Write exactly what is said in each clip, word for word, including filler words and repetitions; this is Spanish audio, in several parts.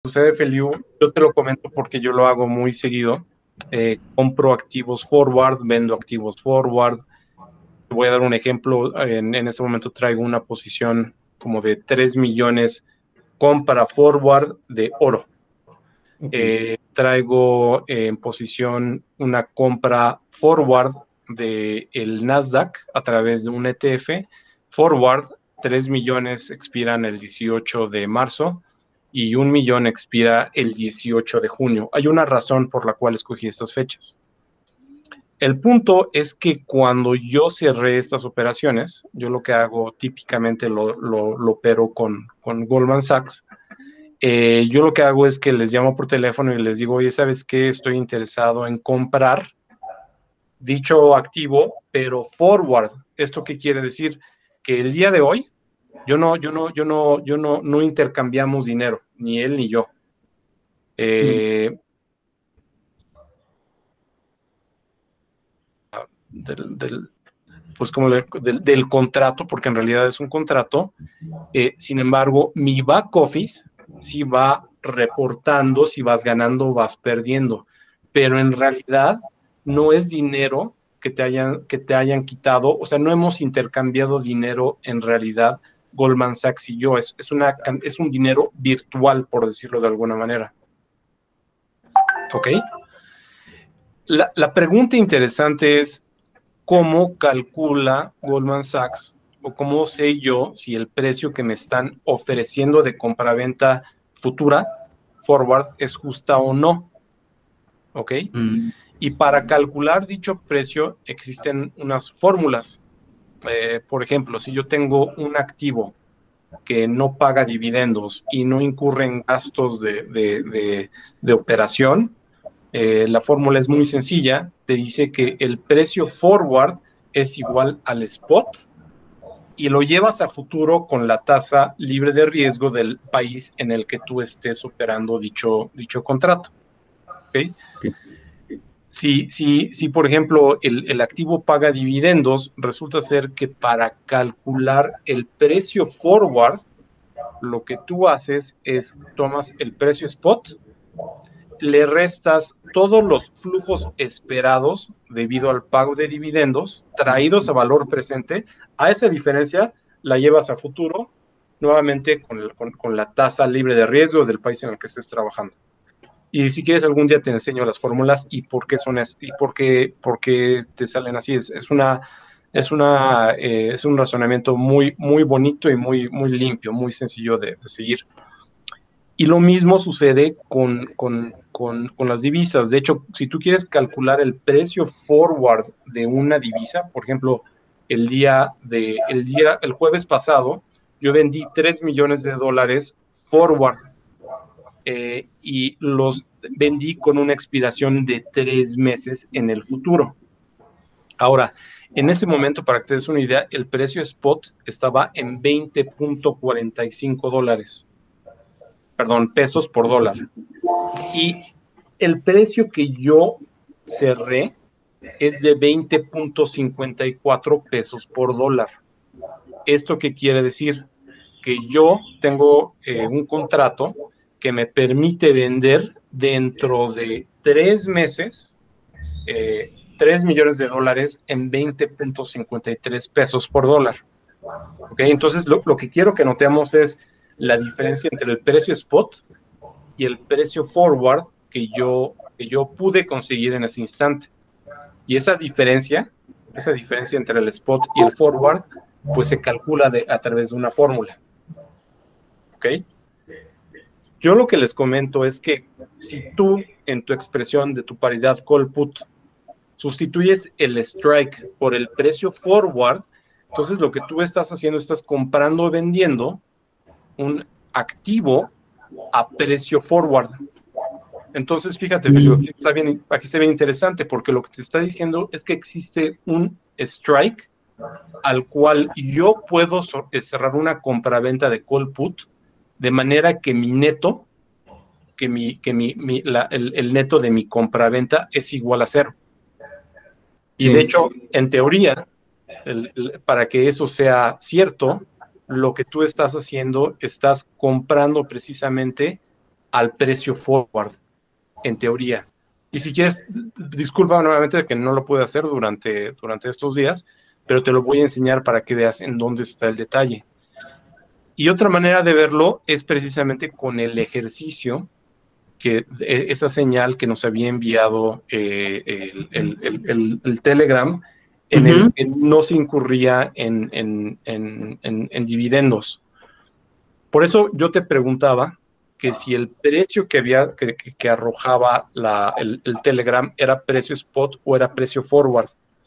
Sucede, Feliu, yo te lo comento porque yo lo hago muy seguido. Eh, compro activos forward, vendo activos forward. Te voy a dar un ejemplo. En, en este momento traigo una posición como de tres millones compra forward de oro. Okay. Eh, traigo en posición una compra forward de el Nasdaq a través de un E T F forward. tres millones expiran el dieciocho de marzo y un millón expira el dieciocho de junio. Hay una razón por la cual escogí estas fechas. El punto es que cuando yo cerré estas operaciones, yo lo que hago típicamente lo, lo, lo opero con, con Goldman Sachs. Eh, yo lo que hago es que les llamo por teléfono y les digo, oye, ¿sabes qué? Estoy interesado en comprar dicho activo, pero forward. ¿Esto qué quiere decir? Que el día de hoy yo no, yo no, yo no, yo no, no intercambiamos dinero, ni él ni yo. Eh, del, del, pues como le, del, del contrato, porque en realidad es un contrato. Eh, sin embargo, mi back office sí va reportando si vas ganando o vas perdiendo, pero en realidad no es dinero que te hayan, que te hayan quitado, o sea, no hemos intercambiado dinero en realidad Goldman Sachs y yo, es, es, una, es un dinero virtual, por decirlo de alguna manera. ¿Ok? La, la pregunta interesante es, ¿cómo calcula Goldman Sachs o cómo sé yo si el precio que me están ofreciendo de compraventa futura, forward, es justa o no? ¿Ok? Mm. Y para calcular dicho precio existen unas fórmulas. Eh, por ejemplo, si yo tengo un activo que no paga dividendos y no incurre en gastos de, de, de, de operación, eh, la fórmula es muy sencilla, te dice que el precio forward es igual al spot y lo llevas a futuro con la tasa libre de riesgo del país en el que tú estés operando dicho, dicho contrato. ¿Okay? Okay. Si, si, si, por ejemplo, el, el activo paga dividendos, resulta ser que para calcular el precio forward, lo que tú haces es tomas el precio spot, le restas todos los flujos esperados debido al pago de dividendos traídos a valor presente. A esa diferencia la llevas a futuro nuevamente con, el, con, con la tasa libre de riesgo del país en el que estés trabajando. Y si quieres algún día te enseño las fórmulas y por qué son es, y por qué, por qué te salen así. Es, es una es una eh, es un razonamiento muy muy bonito y muy muy limpio, muy sencillo de, de seguir. Y lo mismo sucede con, con, con, con las divisas. De hecho, si tú quieres calcular el precio forward de una divisa, por ejemplo, el día de el día el jueves pasado yo vendí tres millones de dólares forward. Eh, y los vendí con una expiración de tres meses en el futuro. Ahora, en ese momento, para que te des una idea, el precio spot estaba en veinte punto cuarenta y cinco dólares, perdón, pesos por dólar. Y el precio que yo cerré es de veinte punto cincuenta y cuatro pesos por dólar. ¿Esto qué quiere decir? Que yo tengo eh, un contrato que me permite vender dentro de tres meses eh, tres millones de dólares en veinte punto cincuenta y tres pesos por dólar. ¿Okay? Entonces, lo, lo que quiero que notemos es la diferencia entre el precio spot y el precio forward que yo, que yo pude conseguir en ese instante. Y esa diferencia, esa diferencia entre el spot y el forward, pues se calcula de, a través de una fórmula. ¿Ok? Yo lo que les comento es que si tú, en tu expresión de tu paridad call-put, sustituyes el strike por el precio forward, entonces lo que tú estás haciendo, estás comprando o vendiendo un activo a precio forward. Entonces, fíjate, Felipe, aquí está bien, aquí está bien interesante, porque lo que te está diciendo es que existe un strike al cual yo puedo cerrar una compraventa de call put de manera que mi neto, que mi, que mi, mi la, el, el neto de mi compraventa es igual a cero. Y de Sí. hecho, en teoría, el, el, para que eso sea cierto, lo que tú estás haciendo, estás comprando precisamente al precio forward, en teoría. Y si quieres, disculpa nuevamente que no lo pude hacer durante, durante estos días, pero te lo voy a enseñar para que veas en dónde está el detalle. Y otra manera de verlo es precisamente con el ejercicio, que esa señal que nos había enviado eh, el, el, el, el, el Telegram, en Uh-huh. el que no se incurría en, en, en, en, en dividendos. Por eso yo te preguntaba que si el precio que había que, que arrojaba la, el, el Telegram era precio spot o era precio forward.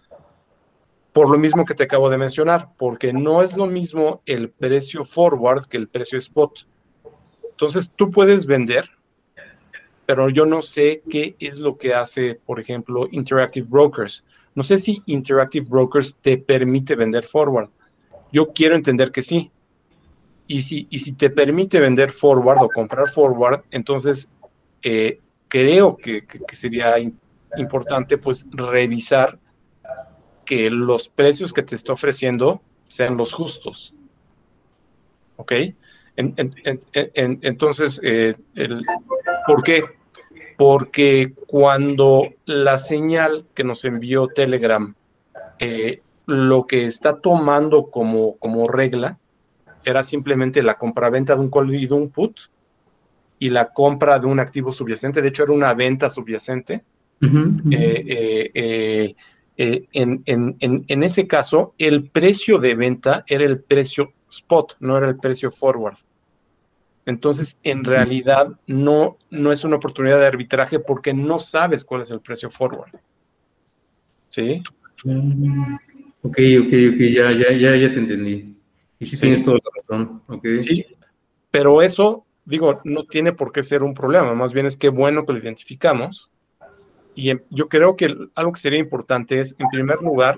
Por lo mismo que te acabo de mencionar, porque no es lo mismo el precio forward que el precio spot. Entonces tú puedes vender, pero yo no sé qué es lo que hace, por ejemplo, Interactive Brokers. No sé si Interactive Brokers te permite vender forward. Yo quiero entender que sí. Y si, y si te permite vender forward o comprar forward, entonces eh, creo que, que, que sería in, importante pues revisar que los precios que te está ofreciendo sean los justos. ¿Ok? En, en, en, entonces, eh, el, ¿por qué? Porque cuando la señal que nos envió Telegram, eh, lo que está tomando como, como regla, era simplemente la compraventa de un call y de un put y la compra de un activo subyacente. De hecho, era una venta subyacente. Uh-huh, uh-huh. Eh, eh, eh, eh, en, en, en, en ese caso, el precio de venta era el precio spot, no era el precio forward. Entonces, en realidad, no, no es una oportunidad de arbitraje porque no sabes cuál es el precio forward. ¿Sí? Ok, ok, ok, ya, ya, ya, ya te entendí. Y sí, Sí. tienes toda la razón, ok. Sí, pero eso, digo, no tiene por qué ser un problema, más bien es que bueno que lo identificamos. Y en, yo creo que algo que sería importante es, en primer lugar,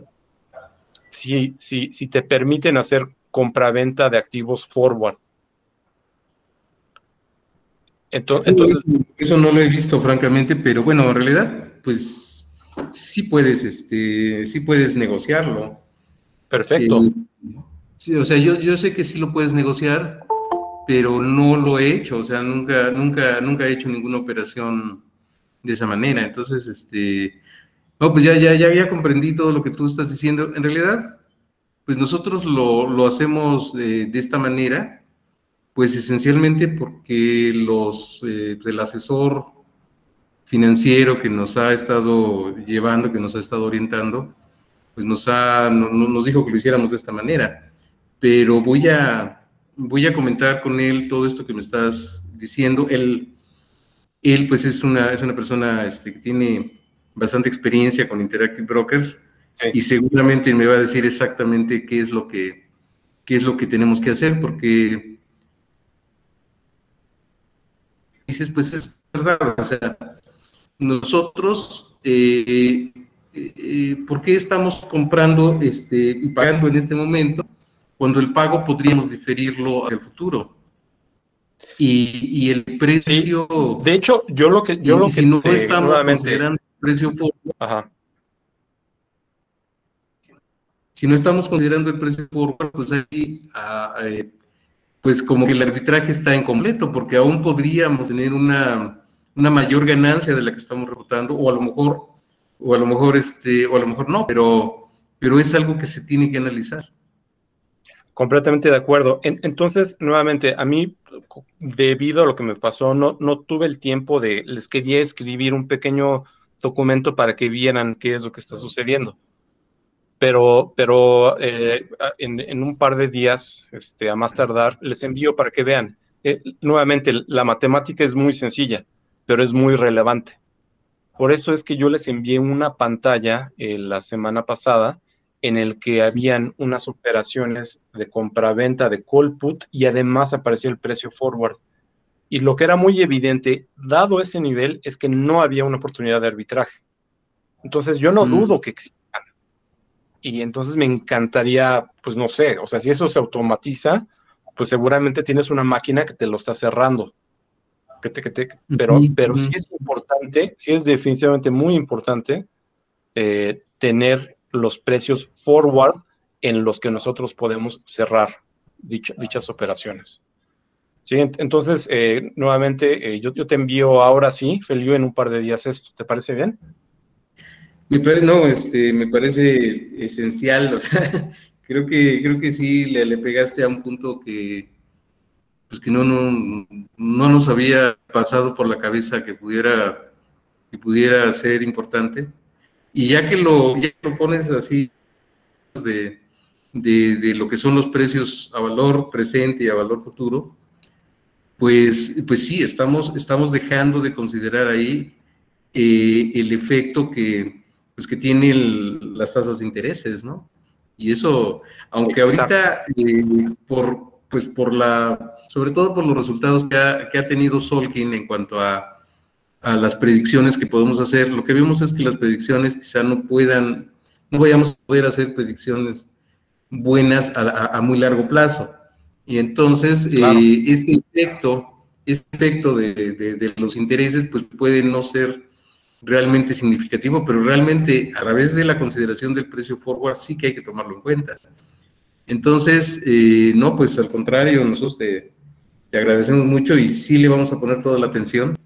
si, si, si te permiten hacer compraventa de activos forward. Entonces, entonces, Eso no lo he visto, francamente, pero bueno, en realidad, pues sí puedes, este, sí puedes negociarlo. perfecto. Eh, sí, o sea, yo, yo sé que sí lo puedes negociar, pero no lo he hecho, o sea, nunca, nunca, nunca he hecho ninguna operación de esa manera. Entonces, este, no, pues ya, ya, ya, ya comprendí todo lo que tú estás diciendo. En realidad, pues nosotros lo, lo hacemos eh, de esta manera, pues esencialmente porque los, eh, pues el asesor financiero que nos ha estado llevando, que nos ha estado orientando, pues nos, ha, no, nos dijo que lo hiciéramos de esta manera. Pero voy a, voy a comentar con él todo esto que me estás diciendo. Él, él pues es una, es una persona este, que tiene bastante experiencia con Interactive Brokers Sí. y seguramente me va a decir exactamente qué es lo que, qué es lo que tenemos que hacer, porque dices, pues es verdad, o sea, nosotros, eh, eh, ¿por qué estamos comprando este, y pagando en este momento cuando el pago podríamos diferirlo hacia el futuro? Y, y el Sí. precio, De hecho, yo lo que, yo y, y lo que si no te, estamos nuevamente, considerando el precio forward, ajá. si no estamos considerando el precio forward, pues ahí, ah, eh, pues como que el arbitraje está incompleto, porque aún podríamos tener una, una mayor ganancia de la que estamos reportando, o a lo mejor, o a lo mejor este, o a lo mejor no, pero, pero es algo que se tiene que analizar. Completamente de acuerdo. En, entonces, nuevamente, a mí, debido a lo que me pasó, no, no tuve el tiempo de, les quería escribir un pequeño documento para que vieran qué es lo que está sucediendo. Pero, pero eh, en, en, un par de días, este, a más tardar, les envío para que vean. Eh, nuevamente, la matemática es muy sencilla, pero es muy relevante. Por eso es que yo les envié una pantalla eh, la semana pasada en el que habían unas operaciones de compraventa de call put y además aparecía el precio forward. Y lo que era muy evidente, dado ese nivel, es que no había una oportunidad de arbitraje. Entonces yo no Mm. dudo que existan. Y entonces me encantaría, pues no sé, o sea, si eso se automatiza, pues seguramente tienes una máquina que te lo está cerrando. Que te, que te, pero, pero sí es importante, sí es definitivamente muy importante eh, tener los precios forward en los que nosotros podemos cerrar dicho, dichas operaciones. Sí, entonces, eh, nuevamente, eh, yo, yo te envío ahora sí, Feliu, en un par de días esto, ¿te parece bien? Me parece, no, este, me parece esencial, o sea, creo que, creo que sí le, le pegaste a un punto que, pues que no, no, no nos había pasado por la cabeza que pudiera, que pudiera ser importante. Y ya que lo, ya que lo pones así de, de, de lo que son los precios a valor presente y a valor futuro, pues, pues sí, estamos, estamos dejando de considerar ahí eh, el efecto que, pues que tienen las tasas de intereses, ¿no? Y eso, aunque Exacto. ahorita, eh, por, pues por la, sobre todo por los resultados que ha, que ha tenido Solkin en cuanto a, a las predicciones que podemos hacer, lo que vemos es que las predicciones quizá no puedan, no vayamos a poder hacer predicciones buenas a, a, a muy largo plazo. Y entonces, Claro, eh, ese efecto, ese efecto de, de, de los intereses, pues puede no ser realmente significativo, pero realmente a través de la consideración del precio forward sí que hay que tomarlo en cuenta. Entonces, eh, no, pues al contrario, nosotros te, te, agradecemos mucho y sí le vamos a poner toda la atención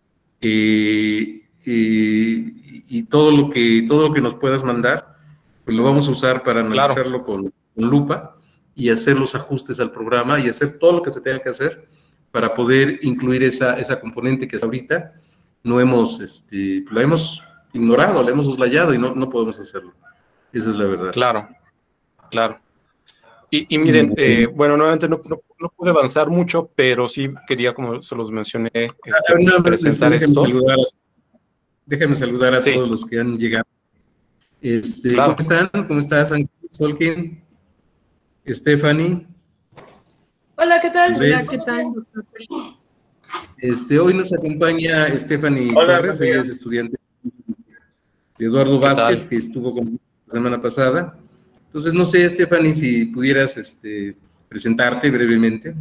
eh, eh, y todo lo que todo lo que nos puedas mandar, pues lo vamos a usar para claro. analizarlo con, con lupa y hacer los ajustes al programa y hacer todo lo que se tenga que hacer para poder incluir esa, esa componente que hasta ahorita no hemos, este, la hemos ignorado, la hemos soslayado y no, no podemos hacerlo. Esa es la verdad. Claro, claro. Y, y Y miren, bueno, eh, bueno, nuevamente no, no, no pude avanzar mucho, pero sí quería, como se los mencioné, este, nada más este, presentar déjame esto. saludar, déjame saludar a Sí, todos los que han llegado. Este, ¿cómo claro. están? ¿Cómo estás, Solkin? Stephanie, Hola, ¿qué tal? Hola, Andrés. ¿qué tal, doctor Felipe? Este, hoy nos acompaña Stephanie Hola, Torres, ella es estudiante de Eduardo ¿qué Vázquez, tal? que estuvo con la semana pasada. Entonces, no sé, Stephanie, si pudieras este, presentarte brevemente.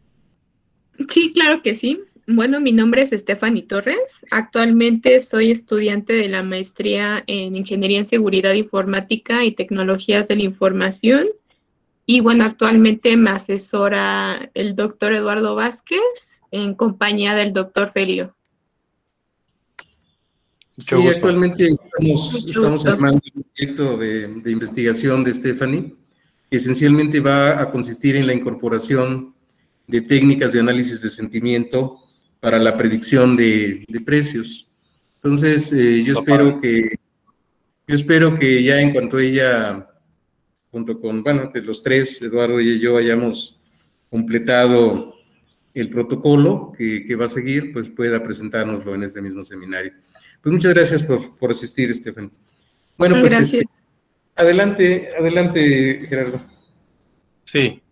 Sí, claro que sí. Bueno, mi nombre es Stephanie Torres. Actualmente soy estudiante de la maestría en Ingeniería en Seguridad Informática y Tecnologías de la Información. Y bueno, actualmente me asesora el doctor Eduardo Vázquez en compañía del doctor Felio. Mucho Sí, gusto. actualmente estamos, Mucho estamos gusto. armando un proyecto de, de investigación de Stephanie, que esencialmente va a consistir en la incorporación de técnicas de análisis de sentimiento para la predicción de, de precios. Entonces, eh, yo Está padre. espero que yo espero que ya en cuanto ella, junto con, bueno, que los tres, Eduardo y yo, hayamos completado el protocolo que, que va a seguir, pues pueda presentárnoslo en este mismo seminario. Pues muchas gracias por, por asistir, Estefan. Bueno, pues este, Gracias. adelante, adelante, Gerardo. Sí.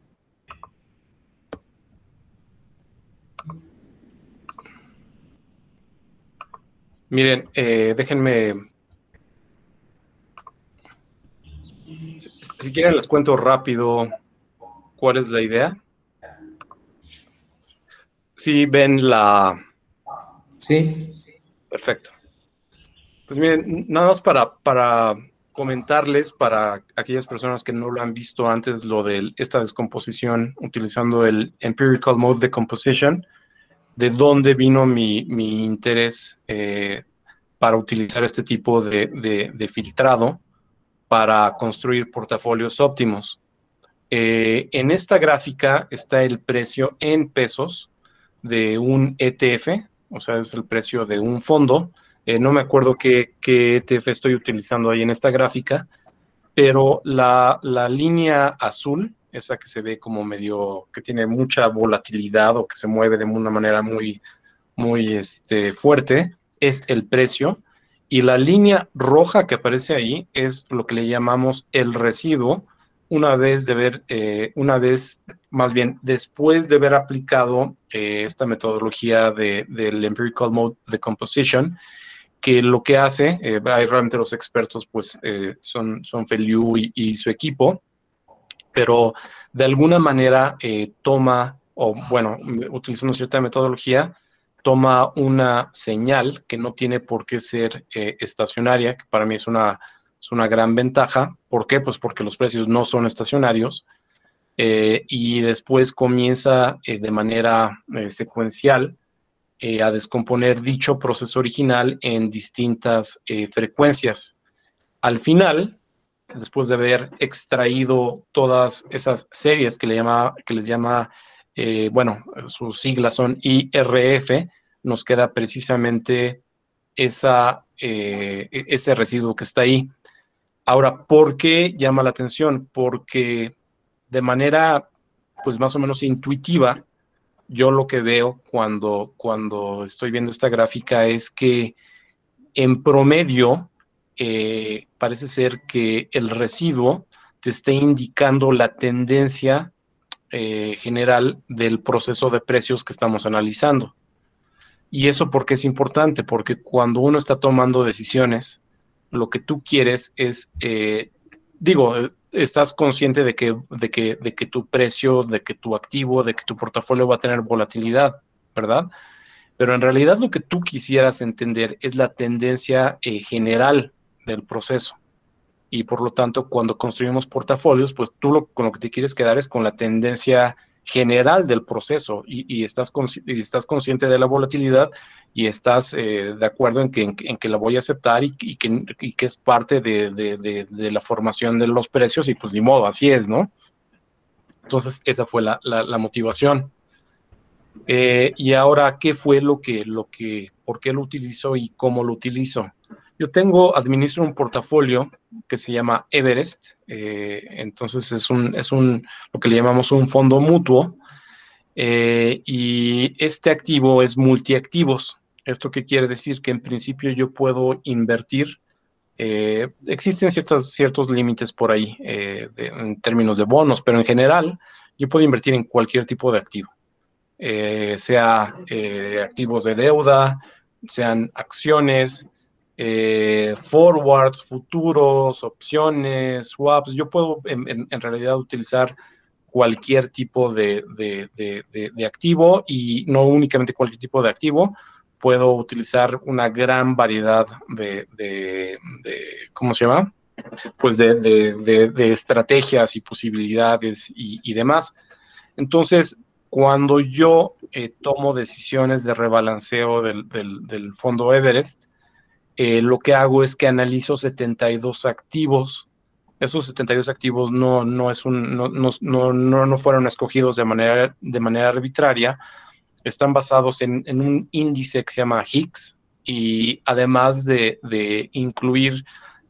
Miren, eh, déjenme, si, si quieren les cuento rápido cuál es la idea. Sí, ven la... Sí. Perfecto. Pues miren, nada más para, para comentarles, para aquellas personas que no lo han visto antes, lo de esta descomposición utilizando el Empirical Mode Decomposition, de dónde vino mi, mi interés eh, para utilizar este tipo de, de, de filtrado para construir portafolios óptimos. Eh, en esta gráfica está el precio en pesos de un E T F, o sea, es el precio de un fondo. Eh, no me acuerdo qué, qué E T F estoy utilizando ahí en esta gráfica, pero la, la línea azul, esa que se ve como medio, que tiene mucha volatilidad o que se mueve de una manera muy, muy este, fuerte, es el precio. Y la línea roja que aparece ahí es lo que le llamamos el residuo, una vez de ver, eh, una vez, más bien, después de haber aplicado eh, esta metodología de, del Empirical Mode Decomposition, que lo que hace, eh, realmente los expertos pues eh, son, son Feliu y, y su equipo, pero de alguna manera eh, toma, o bueno, utilizando cierta metodología, toma una señal que no tiene por qué ser eh, estacionaria, que para mí es una, es una gran ventaja. ¿Por qué? Pues porque los precios no son estacionarios. eh, y después comienza eh, de manera eh, secuencial eh, a descomponer dicho proceso original en distintas eh, frecuencias. Al final, después de haber extraído todas esas series que, le llama, que les llama, eh, bueno, sus siglas son I R F, nos queda precisamente esa, eh, ese residuo que está ahí. Ahora, ¿por qué llama la atención? Porque de manera, pues más o menos intuitiva, yo lo que veo cuando, cuando estoy viendo esta gráfica es que en promedio eh, parece ser que el residuo te esté indicando la tendencia eh, general del proceso de precios que estamos analizando. ¿Y eso por qué es importante? Porque cuando uno está tomando decisiones, lo que tú quieres es, eh, digo, estás consciente de que, de, que, de que tu precio, de que tu activo, de que tu portafolio va a tener volatilidad, ¿verdad? Pero en realidad lo que tú quisieras entender es la tendencia eh, general del proceso. Y por lo tanto, cuando construimos portafolios, pues tú lo, con lo que te quieres quedar es con la tendencia general del proceso y, y, estás, y estás consciente de la volatilidad y estás eh, de acuerdo en que, en, en que la voy a aceptar y, y, que, y que es parte de, de, de, de la formación de los precios y pues ni modo, así es, ¿no? Entonces, esa fue la, la, la motivación. Eh, y ahora, ¿qué fue lo que, lo que, por qué lo utilizo y cómo lo utilizo? Yo tengo, administro un portafolio que se llama Everest, eh, entonces es un, es un, lo que le llamamos un fondo mutuo, eh, y este activo es multiactivos. ¿Esto qué quiere decir? Que en principio yo puedo invertir, eh, existen ciertos, ciertos límites por ahí eh, de, en términos de bonos, pero en general yo puedo invertir en cualquier tipo de activo. Eh, sea eh, activos de deuda, sean acciones, eh, forwards, futuros, opciones, swaps. Yo puedo en, en, en realidad utilizar cualquier tipo de, de, de, de, de activo y no únicamente cualquier tipo de activo. Puedo utilizar una gran variedad de, de, de ¿cómo se llama? Pues de, de, de, de estrategias y posibilidades y, y demás. Entonces, cuando yo eh, tomo decisiones de rebalanceo del, del, del fondo Everest, eh, lo que hago es que analizo setenta y dos activos. Esos setenta y dos activos no, no, es un, no, no, no, no fueron escogidos de manera, de manera arbitraria, están basados en, en un índice que se llama Higgs y además de, de incluir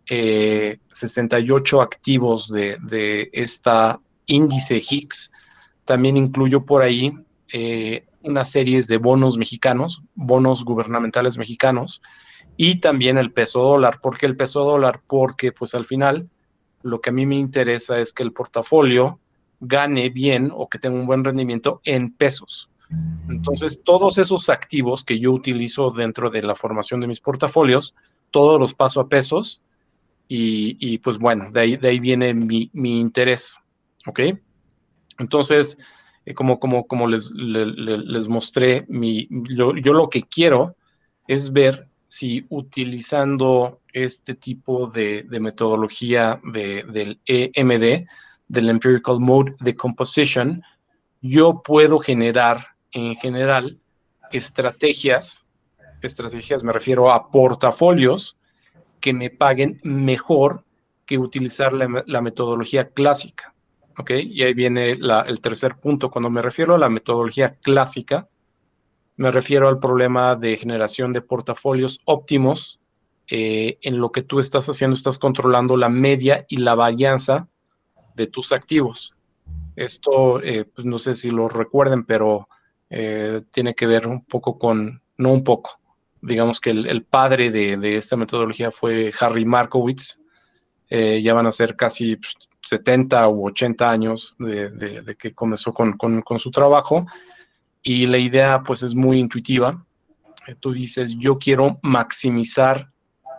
eh, sesenta y ocho activos de, de esta índice Higgs, también incluyo por ahí eh, una serie de bonos mexicanos, bonos gubernamentales mexicanos, y también el peso dólar. ¿Por qué el peso dólar? Porque pues al final lo que a mí me interesa es que el portafolio gane bien o que tenga un buen rendimiento en pesos. Entonces, todos esos activos que yo utilizo dentro de la formación de mis portafolios, todos los paso a pesos y, y pues bueno, de ahí, de ahí viene mi, mi interés, ¿ok? Entonces, eh, como, como, como les, le, le, les mostré, mi, yo, yo lo que quiero es ver si utilizando este tipo de, de metodología de, del E M D, del Empirical Mode Decomposition, yo puedo generar en general estrategias, estrategias me refiero a portafolios que me paguen mejor que utilizar la, la metodología clásica. ¿Ok? Y ahí viene la, el tercer punto. Cuando me refiero a la metodología clásica, me refiero al problema de generación de portafolios óptimos. Eh, en lo que tú estás haciendo, estás controlando la media y la varianza de tus activos. Esto, eh, pues no sé si lo recuerden, pero eh, tiene que ver un poco con, no un poco, digamos que el, el padre de, de esta metodología fue Harry Markowitz. Eh, ya van a ser casi pues, setenta u ochenta años de, de, de que comenzó con, con, con su trabajo, y la idea pues es muy intuitiva. Eh, tú dices, yo quiero maximizar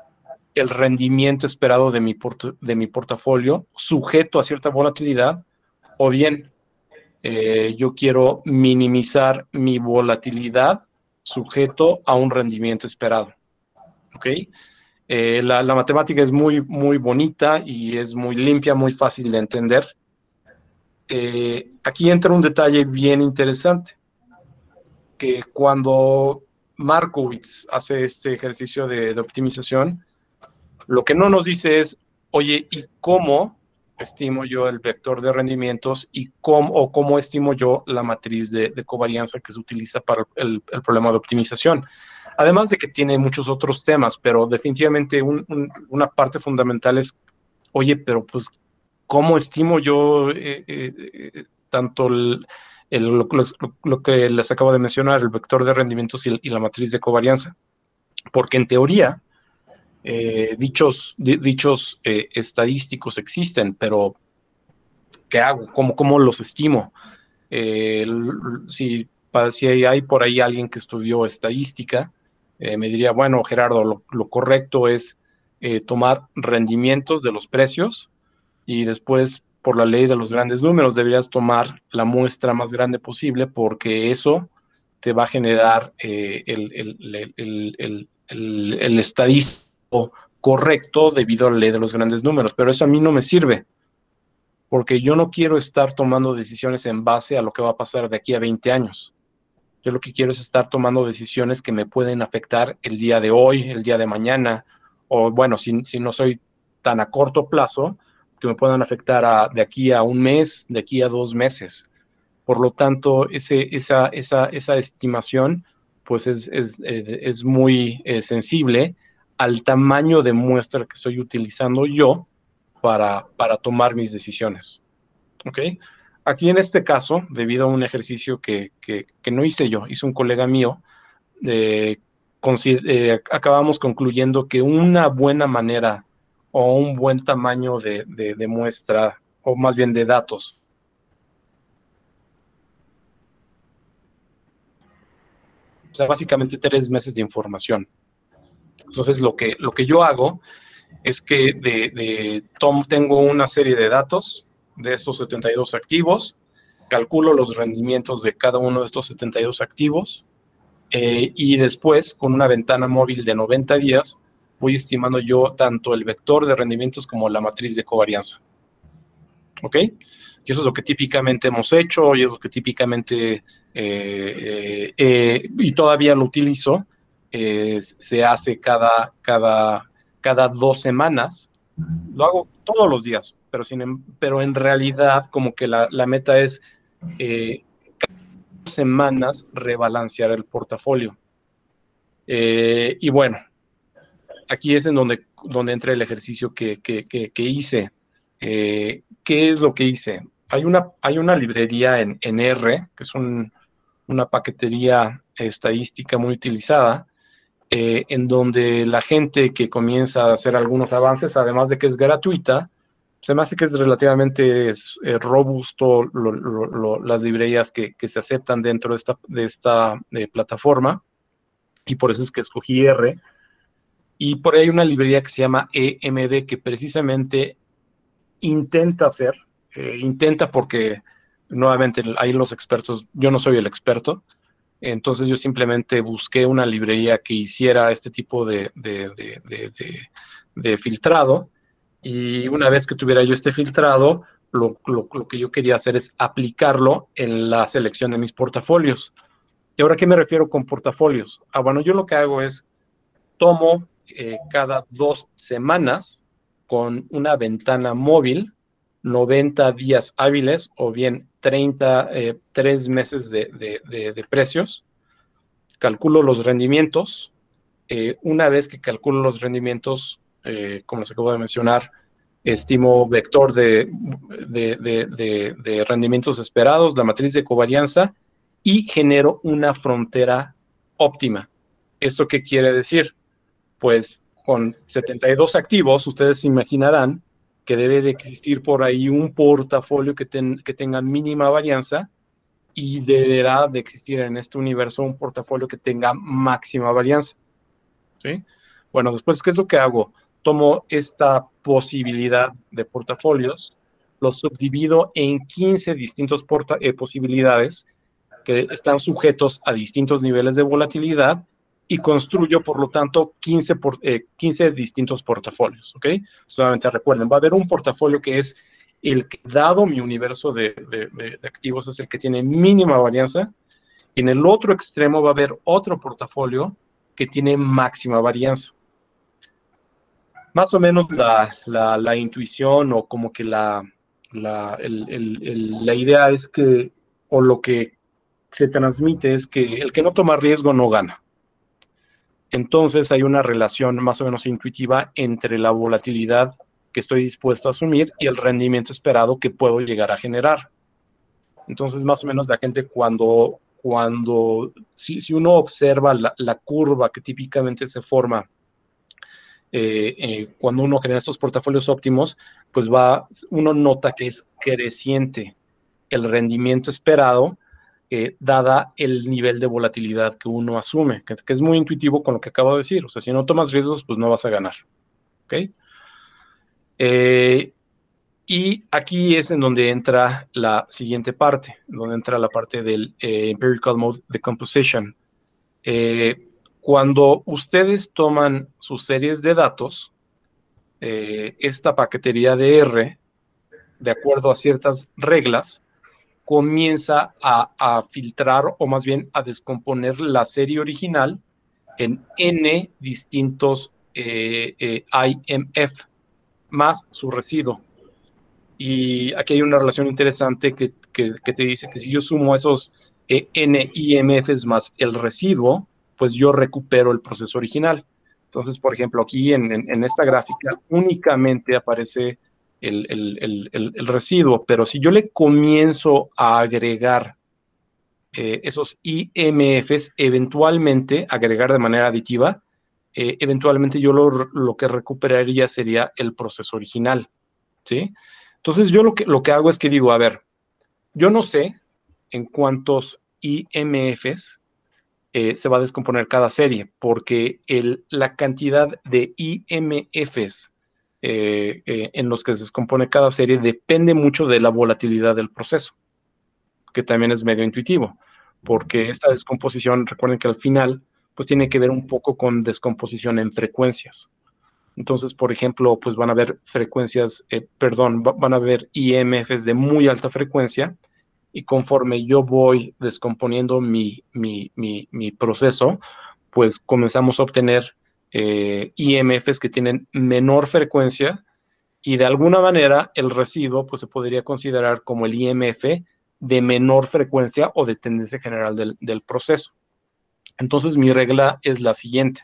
el rendimiento esperado de mi, port de mi portafolio, sujeto a cierta volatilidad, o bien eh, yo quiero minimizar mi volatilidad sujeto a un rendimiento esperado. ¿Ok? Eh, la, la matemática es muy, muy bonita y es muy limpia, muy fácil de entender. eh, aquí entra un detalle bien interesante, que cuando Markowitz hace este ejercicio de, de optimización, lo que no nos dice es, oye, ¿y cómo estimo yo el vector de rendimientos y cómo, o cómo estimo yo la matriz de, de covarianza que se utiliza para el, el problema de optimización? Además de que tiene muchos otros temas, pero definitivamente un, un, una parte fundamental es, oye, pero pues, ¿cómo estimo yo eh, eh, tanto el, el, lo, lo, lo que les acabo de mencionar, el vector de rendimientos y, y la matriz de covarianza? Porque en teoría, eh, dichos, di, dichos eh, estadísticos existen, pero ¿qué hago? ¿Cómo, cómo los estimo? Eh, si, si hay por ahí alguien que estudió estadística, eh, me diría, bueno, Gerardo, lo, lo correcto es eh, tomar rendimientos de los precios y después, por la ley de los grandes números, deberías tomar la muestra más grande posible porque eso te va a generar eh, el, el, el, el, el, el, el estadístico correcto debido a la ley de los grandes números. Pero eso a mí no me sirve, porque yo no quiero estar tomando decisiones en base a lo que va a pasar de aquí a veinte años. Yo lo que quiero es estar tomando decisiones que me pueden afectar el día de hoy, el día de mañana, o bueno, si, si no soy tan a corto plazo, que me puedan afectar a, de aquí a un mes, de aquí a dos meses. Por lo tanto, ese, esa, esa, esa estimación pues es, es, es muy eh, sensible al tamaño de muestra que estoy utilizando yo para, para tomar mis decisiones. ¿Ok? Aquí en este caso, debido a un ejercicio que, que, que no hice yo, hizo un colega mío, eh, eh, acabamos concluyendo que una buena manera o un buen tamaño de, de, de muestra, o más bien de datos, o sea, básicamente tres meses de información. Entonces, lo que, lo que yo hago es que de, de tom, tengo una serie de datos de estos setenta y dos activos, calculo los rendimientos de cada uno de estos setenta y dos activos, eh, y después, con una ventana móvil de noventa días, voy estimando yo tanto el vector de rendimientos como la matriz de covarianza. ¿Ok? Y eso es lo que típicamente hemos hecho, y es lo que típicamente, eh, eh, eh, y todavía lo utilizo, eh, se hace cada, cada, cada dos semanas. Lo hago todos los días, pero, sin, pero en realidad como que la, la meta es eh, cada dos semanas rebalancear el portafolio. Eh, y bueno, aquí es en donde, donde entra el ejercicio que, que, que, que hice. Eh, ¿Qué es lo que hice? Hay una, hay una librería en, en R, que es un, una paquetería estadística muy utilizada, eh, en donde la gente que comienza a hacer algunos avances, además de que es gratuita, se me hace que es relativamente es, eh, robusto lo, lo, lo, las librerías que, que se aceptan dentro de esta, de esta de plataforma, y por eso es que escogí R. Y por ahí hay una librería que se llama E M D, que precisamente intenta hacer, eh, intenta porque, nuevamente, ahí los expertos, yo no soy el experto, entonces yo simplemente busqué una librería que hiciera este tipo de, de, de, de, de, de filtrado, y una vez que tuviera yo este filtrado, lo, lo, lo que yo quería hacer es aplicarlo en la selección de mis portafolios. ¿Y ahora qué me refiero con portafolios? Ah, bueno, yo lo que hago es, tomo eh, cada dos semanas con una ventana móvil, noventa días hábiles o bien treinta, eh, tres meses de, de, de, de precios, calculo los rendimientos. Eh, una vez que calculo los rendimientos, eh, como les acabo de mencionar, estimo vector de, de, de, de, de rendimientos esperados, la matriz de covarianza, y genero una frontera óptima. ¿Esto qué quiere decir? Pues con setenta y dos activos, ustedes se imaginarán que debe de existir por ahí un portafolio que, ten, que tenga mínima varianza, y deberá de existir en este universo un portafolio que tenga máxima varianza. ¿Sí? Bueno, después, ¿qué es lo que hago? Tomo esta posibilidad de portafolios, los subdivido en quince distintos porta, eh, posibilidades que están sujetos a distintos niveles de volatilidad, y construyo, por lo tanto, quince, por, eh, quince distintos portafolios, ¿ok? Solamente recuerden, va a haber un portafolio que es el que, dado mi universo de, de, de, de activos, es el que tiene mínima varianza, y en el otro extremo va a haber otro portafolio que tiene máxima varianza. Más o menos la, la, la intuición o como que la, la, el, el, el, la idea es que, o lo que se transmite es que el que no toma riesgo no gana. Entonces hay una relación más o menos intuitiva entre la volatilidad que estoy dispuesto a asumir y el rendimiento esperado que puedo llegar a generar. Entonces más o menos la gente cuando, cuando si, si uno observa la, la curva que típicamente se forma Eh, eh, cuando uno genera estos portafolios óptimos, pues va, uno nota que es creciente el rendimiento esperado, eh, dada el nivel de volatilidad que uno asume, que, que es muy intuitivo con lo que acabo de decir. O sea, si no tomas riesgos, pues no vas a ganar. ¿Ok? Eh, y aquí es en donde entra la siguiente parte, donde entra la parte del eh, Empirical Mode Decomposition. Eh, cuando ustedes toman sus series de datos, Eh, esta paquetería de R, de acuerdo a ciertas reglas, comienza a, a filtrar o más bien a descomponer la serie original en N distintos eh, eh, I M F más su residuo. Y aquí hay una relación interesante que, que, que te dice que si yo sumo esos eh, N I M Fs más el residuo, pues yo recupero el proceso original. Entonces, por ejemplo, aquí en, en, en esta gráfica únicamente aparece el, el, el, el, el residuo, pero si yo le comienzo a agregar eh, esos I M Fs, eventualmente, agregar de manera aditiva, eh, eventualmente yo lo, lo que recuperaría sería el proceso original, ¿sí? Entonces yo lo que, lo que hago es que digo, a ver, yo no sé en cuántos I M Fs Eh, se va a descomponer cada serie, porque el, la cantidad de I M Fs eh, eh, en los que se descompone cada serie depende mucho de la volatilidad del proceso, que también es medio intuitivo, porque esta descomposición, recuerden que al final, pues tiene que ver un poco con descomposición en frecuencias. Entonces, por ejemplo, pues van a haber frecuencias, eh, perdón, van a haber I M Fs de muy alta frecuencia, y conforme yo voy descomponiendo mi, mi, mi, mi proceso, pues comenzamos a obtener eh, I M Fs que tienen menor frecuencia, y de alguna manera el residuo pues se podría considerar como el I M F de menor frecuencia o de tendencia general del, del proceso. Entonces mi regla es la siguiente.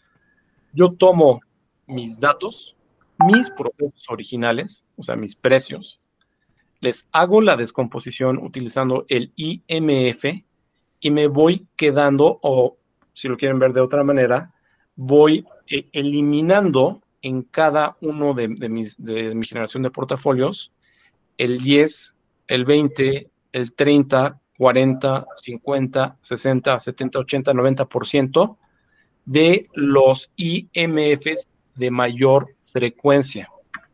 Yo tomo mis datos, mis procesos originales, o sea, mis precios, les hago la descomposición utilizando el I M F y me voy quedando, o si lo quieren ver de otra manera, voy eh, eliminando en cada uno de, de, mis, de mi generación de portafolios el diez, el veinte, el treinta, cuarenta, cincuenta, sesenta, setenta, ochenta, noventa por ciento de los I M Fs de mayor frecuencia.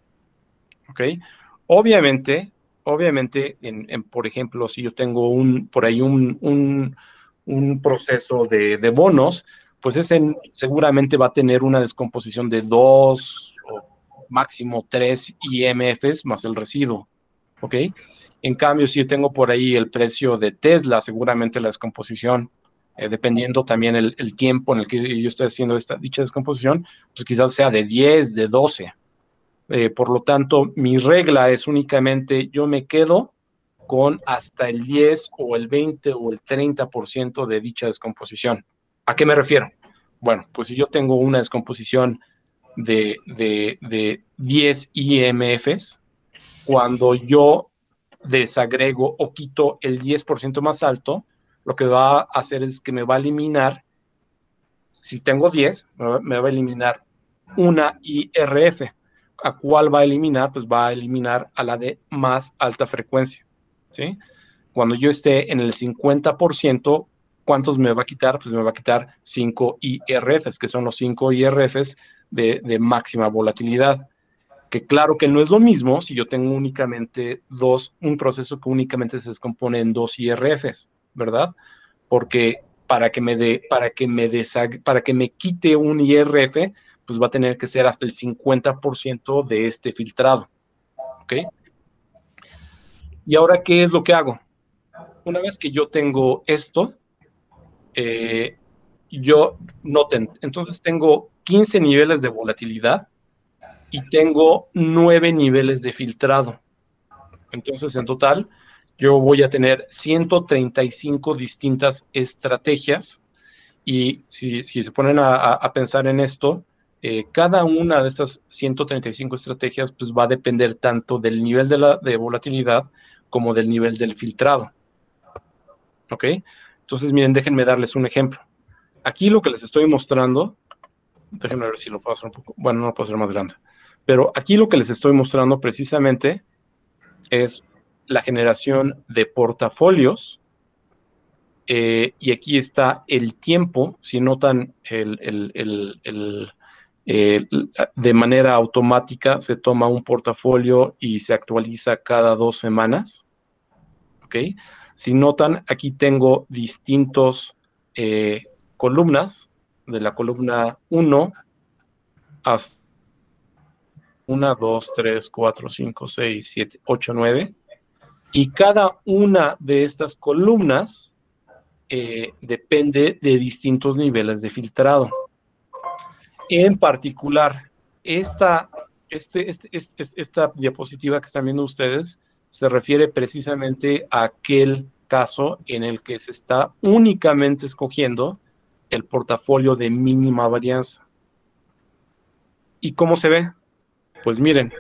¿Ok? Obviamente, obviamente, en, en, por ejemplo, si yo tengo un, por ahí un, un, un proceso de, de bonos, pues ese seguramente va a tener una descomposición de dos o máximo tres I M Fs más el residuo, ¿ok? En cambio, si yo tengo por ahí el precio de Tesla, seguramente la descomposición, eh, dependiendo también el, el tiempo en el que yo estoy haciendo esta dicha descomposición, pues quizás sea de diez, de doce. Eh, por lo tanto, mi regla es únicamente yo me quedo con hasta el diez o el veinte o el treinta por ciento de dicha descomposición. ¿A qué me refiero? Bueno, pues si yo tengo una descomposición de, de, de diez I M Fs, cuando yo desagrego o quito el diez por ciento más alto, lo que va a hacer es que me va a eliminar, si tengo diez, me va a eliminar una I R F. ¿A cuál va a eliminar? Pues va a eliminar a la de más alta frecuencia, ¿sí? Cuando yo esté en el cincuenta por ciento, ¿cuántos me va a quitar? Pues me va a quitar cinco I R Fs, que son los cinco I R Fs de, de máxima volatilidad. Que claro que no es lo mismo si yo tengo únicamente dos, un proceso que únicamente se descompone en dos I R Fs, ¿verdad? Porque para que me de, para que me desag, para que me quite un I R F, pues va a tener que ser hasta el cincuenta por ciento de este filtrado, ¿ok? ¿Y ahora qué es lo que hago? Una vez que yo tengo esto, eh, yo noten, entonces tengo quince niveles de volatilidad y tengo nueve niveles de filtrado. Entonces, en total, yo voy a tener ciento treinta y cinco distintas estrategias. Y si, si se ponen a, a, a pensar en esto, eh, cada una de estas ciento treinta y cinco estrategias pues, va a depender tanto del nivel de, la, de volatilidad como del nivel del filtrado. ¿Ok? Entonces, miren, déjenme darles un ejemplo. Aquí lo que les estoy mostrando, déjenme ver si lo puedo hacer un poco, bueno, no lo puedo hacer más grande, pero aquí lo que les estoy mostrando precisamente es la generación de portafolios. Eh, y aquí está el tiempo, si notan, el, el, el, el, el, de manera automática se toma un portafolio y se actualiza cada dos semanas. ¿Ok? Si notan, aquí tengo distintos eh, columnas, de la columna uno hasta uno, dos, tres, cuatro, cinco, seis, siete, ocho, nueve. Y cada una de estas columnas Eh, depende de distintos niveles de filtrado. En particular, esta, este, este, este, esta diapositiva que están viendo ustedes se refiere precisamente a aquel caso en el que se está únicamente escogiendo el portafolio de mínima varianza. ¿Y cómo se ve? Pues miren,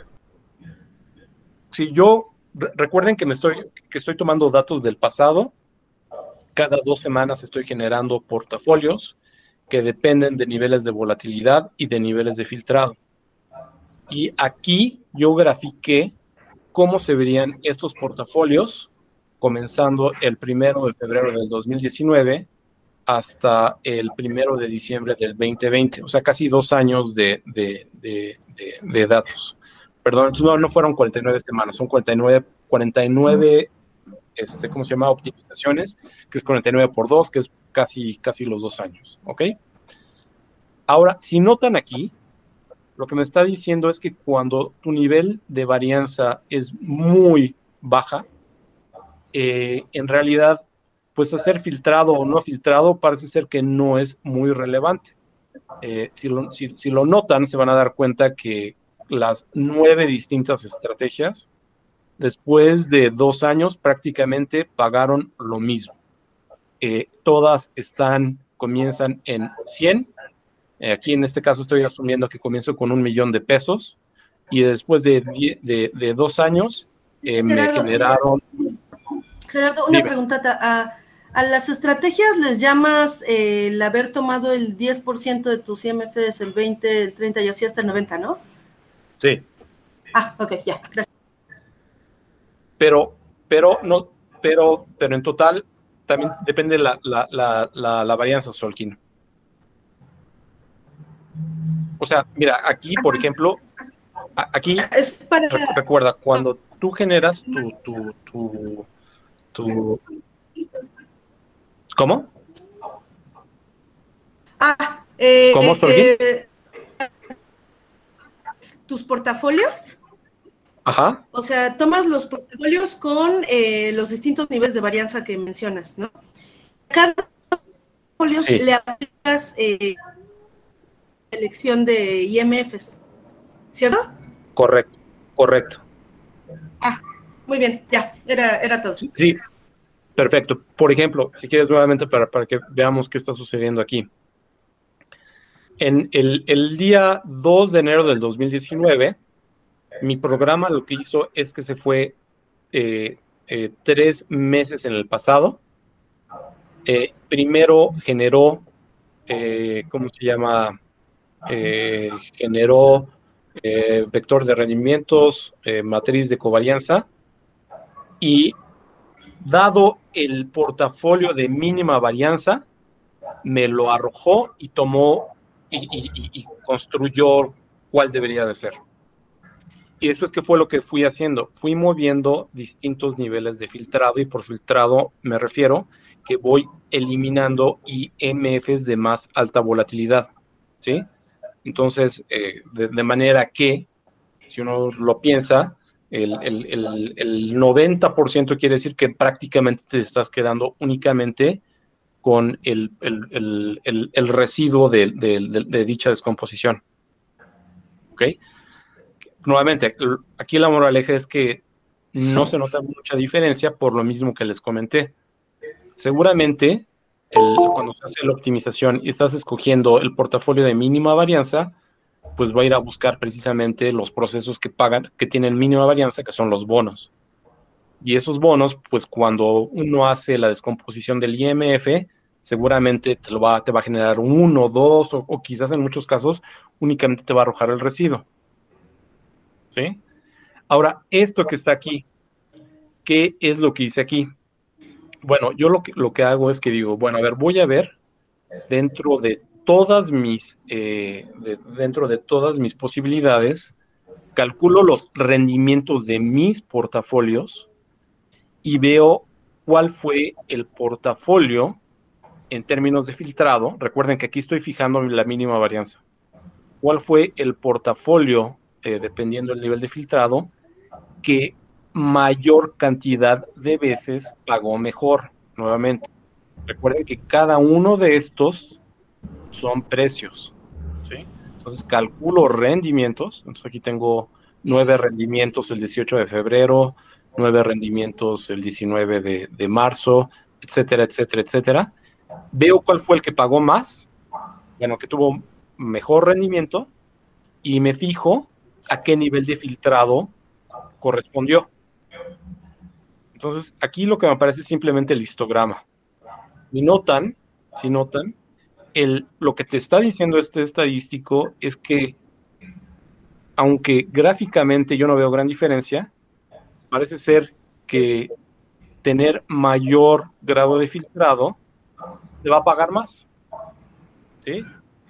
si yo, recuerden que, me estoy, que estoy tomando datos del pasado. Cada dos semanas estoy generando portafolios que dependen de niveles de volatilidad y de niveles de filtrado. Y aquí yo grafiqué cómo se verían estos portafolios comenzando el primero de febrero del dos mil diecinueve hasta el primero de diciembre del veinte veinte. O sea, casi dos años de, de, de, de, de datos. Perdón, no, no fueron cuarenta y nueve semanas, son cuarenta y nueve, cuarenta y nueve Este, ¿cómo se llama? Optimizaciones, que es cuarenta y nueve por dos, que es casi, casi los dos años, ¿ok? Ahora, si notan aquí, lo que me está diciendo es que cuando tu nivel de varianza es muy baja, eh, en realidad, pues hacer filtrado o no filtrado parece ser que no es muy relevante. Eh, si, lo, si, si lo notan, se van a dar cuenta que las nueve distintas estrategias después de dos años prácticamente pagaron lo mismo. Eh, todas están, comienzan en cien. Eh, aquí en este caso estoy asumiendo que comienzo con un millón de pesos y después de, de, de dos años eh, Gerardo, me generaron... Gerardo, una preguntata. A, a las estrategias les llamas eh, el haber tomado el diez por ciento de tus I M Fs, el veinte, el treinta y así hasta el noventa, ¿no? Sí. Ah, ok, ya, gracias. Pero, pero, no, pero, pero en total también depende la, la, la, la, la varianza, Solkin. O sea, mira, aquí, por ejemplo, aquí, es para... recuerda, cuando tú generas tu, tu, tu, tu... ¿Cómo? Ah, eh, ¿Cómo, Solkin? Eh, ¿tus portafolios? Ajá. O sea, tomas los portafolios con eh, los distintos niveles de varianza que mencionas, ¿no? Cada portafolio sí. le aplicas eh, selección de I M Fs, ¿cierto? Correcto, correcto. Ah, muy bien, ya, era, era todo. Sí, sí, perfecto. Por ejemplo, si quieres nuevamente para, para que veamos qué está sucediendo aquí. En el, el día dos de enero del dos mil diecinueve, mi programa lo que hizo es que se fue eh, eh, tres meses en el pasado. Eh, primero generó, eh, ¿cómo se llama? Eh, generó eh, vector de rendimientos, eh, matriz de covarianza, y dado el portafolio de mínima varianza, me lo arrojó y tomó y, y, y construyó cuál debería de ser. Y después, ¿qué fue lo que fui haciendo? Fui moviendo distintos niveles de filtrado, y por filtrado me refiero que voy eliminando I M Fs de más alta volatilidad, ¿sí? Entonces, eh, de, de manera que, si uno lo piensa, El, el, el, el noventa por ciento quiere decir que prácticamente te estás quedando únicamente con el, el, el, el, el residuo de, de, de, de dicha descomposición. ¿Ok? Nuevamente, aquí la moraleja es que no se nota mucha diferencia por lo mismo que les comenté. Seguramente, el, cuando se hace la optimización y estás escogiendo el portafolio de mínima varianza, pues va a ir a buscar precisamente los procesos que pagan, que tienen mínima varianza, que son los bonos. Y esos bonos, pues cuando uno hace la descomposición del I M F, seguramente te, lo va, te va a generar un uno, dos, o, o quizás en muchos casos únicamente te va a arrojar el residuo. ¿Sí? Ahora, esto que está aquí, ¿qué es lo que hice aquí? Bueno, yo lo que, lo que hago es que digo, bueno, a ver, voy a ver dentro de todas mis, eh, de, dentro de todas mis posibilidades, calculo los rendimientos de mis portafolios y veo cuál fue el portafolio en términos de filtrado. Recuerden que aquí estoy fijando la mínima varianza. ¿Cuál fue el portafolio, eh, dependiendo del nivel de filtrado, que mayor cantidad de veces pagó mejor? Nuevamente, recuerden que cada uno de estos son precios, ¿sí? Entonces calculo rendimientos. Entonces aquí tengo nueve rendimientos el dieciocho de febrero, nueve rendimientos el diecinueve de, de marzo, etcétera, etcétera, etcétera. Veo cuál fue el que pagó más, bueno, que tuvo mejor rendimiento, y me fijo a qué nivel de filtrado correspondió. Entonces, aquí lo que me aparece es simplemente el histograma. Y notan, si notan, el, lo que te está diciendo este estadístico es que, aunque gráficamente yo no veo gran diferencia, parece ser que tener mayor grado de filtrado te va a pagar más. ¿Sí?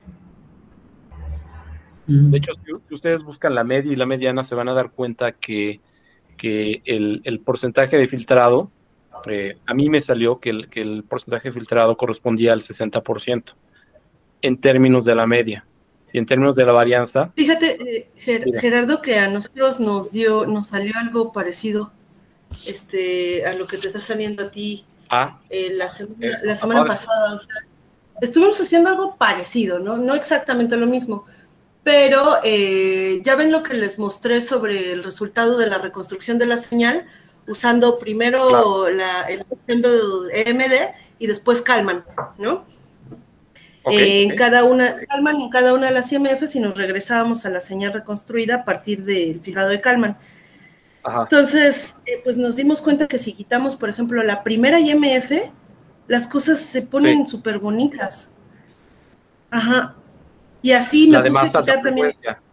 De hecho, si ustedes buscan la media y la mediana, se van a dar cuenta que, que el, el porcentaje de filtrado, eh, a mí me salió que el, que el porcentaje de filtrado correspondía al sesenta por ciento en términos de la media. Y en términos de la varianza... Fíjate, eh, Ger Gerardo, que a nosotros nos dio, nos salió algo parecido este, a lo que te está saliendo a ti ah, eh, la, semana, la semana pasada. O sea, estuvimos haciendo algo parecido, ¿no? No exactamente lo mismo, pero eh, ya ven lo que les mostré sobre el resultado de la reconstrucción de la señal, usando primero claro. la, el ensemble E M D y después Kalman, ¿no? Okay, eh, en okay. cada una, Kalman en cada una de las I M Fs y nos regresábamos a la señal reconstruida a partir del filtrado de Kalman. Ajá. Entonces, eh, pues nos dimos cuenta que si quitamos, por ejemplo, la primera I M F, las cosas se ponen súper sí. bonitas. Ajá. Y así la me puse a quitar también.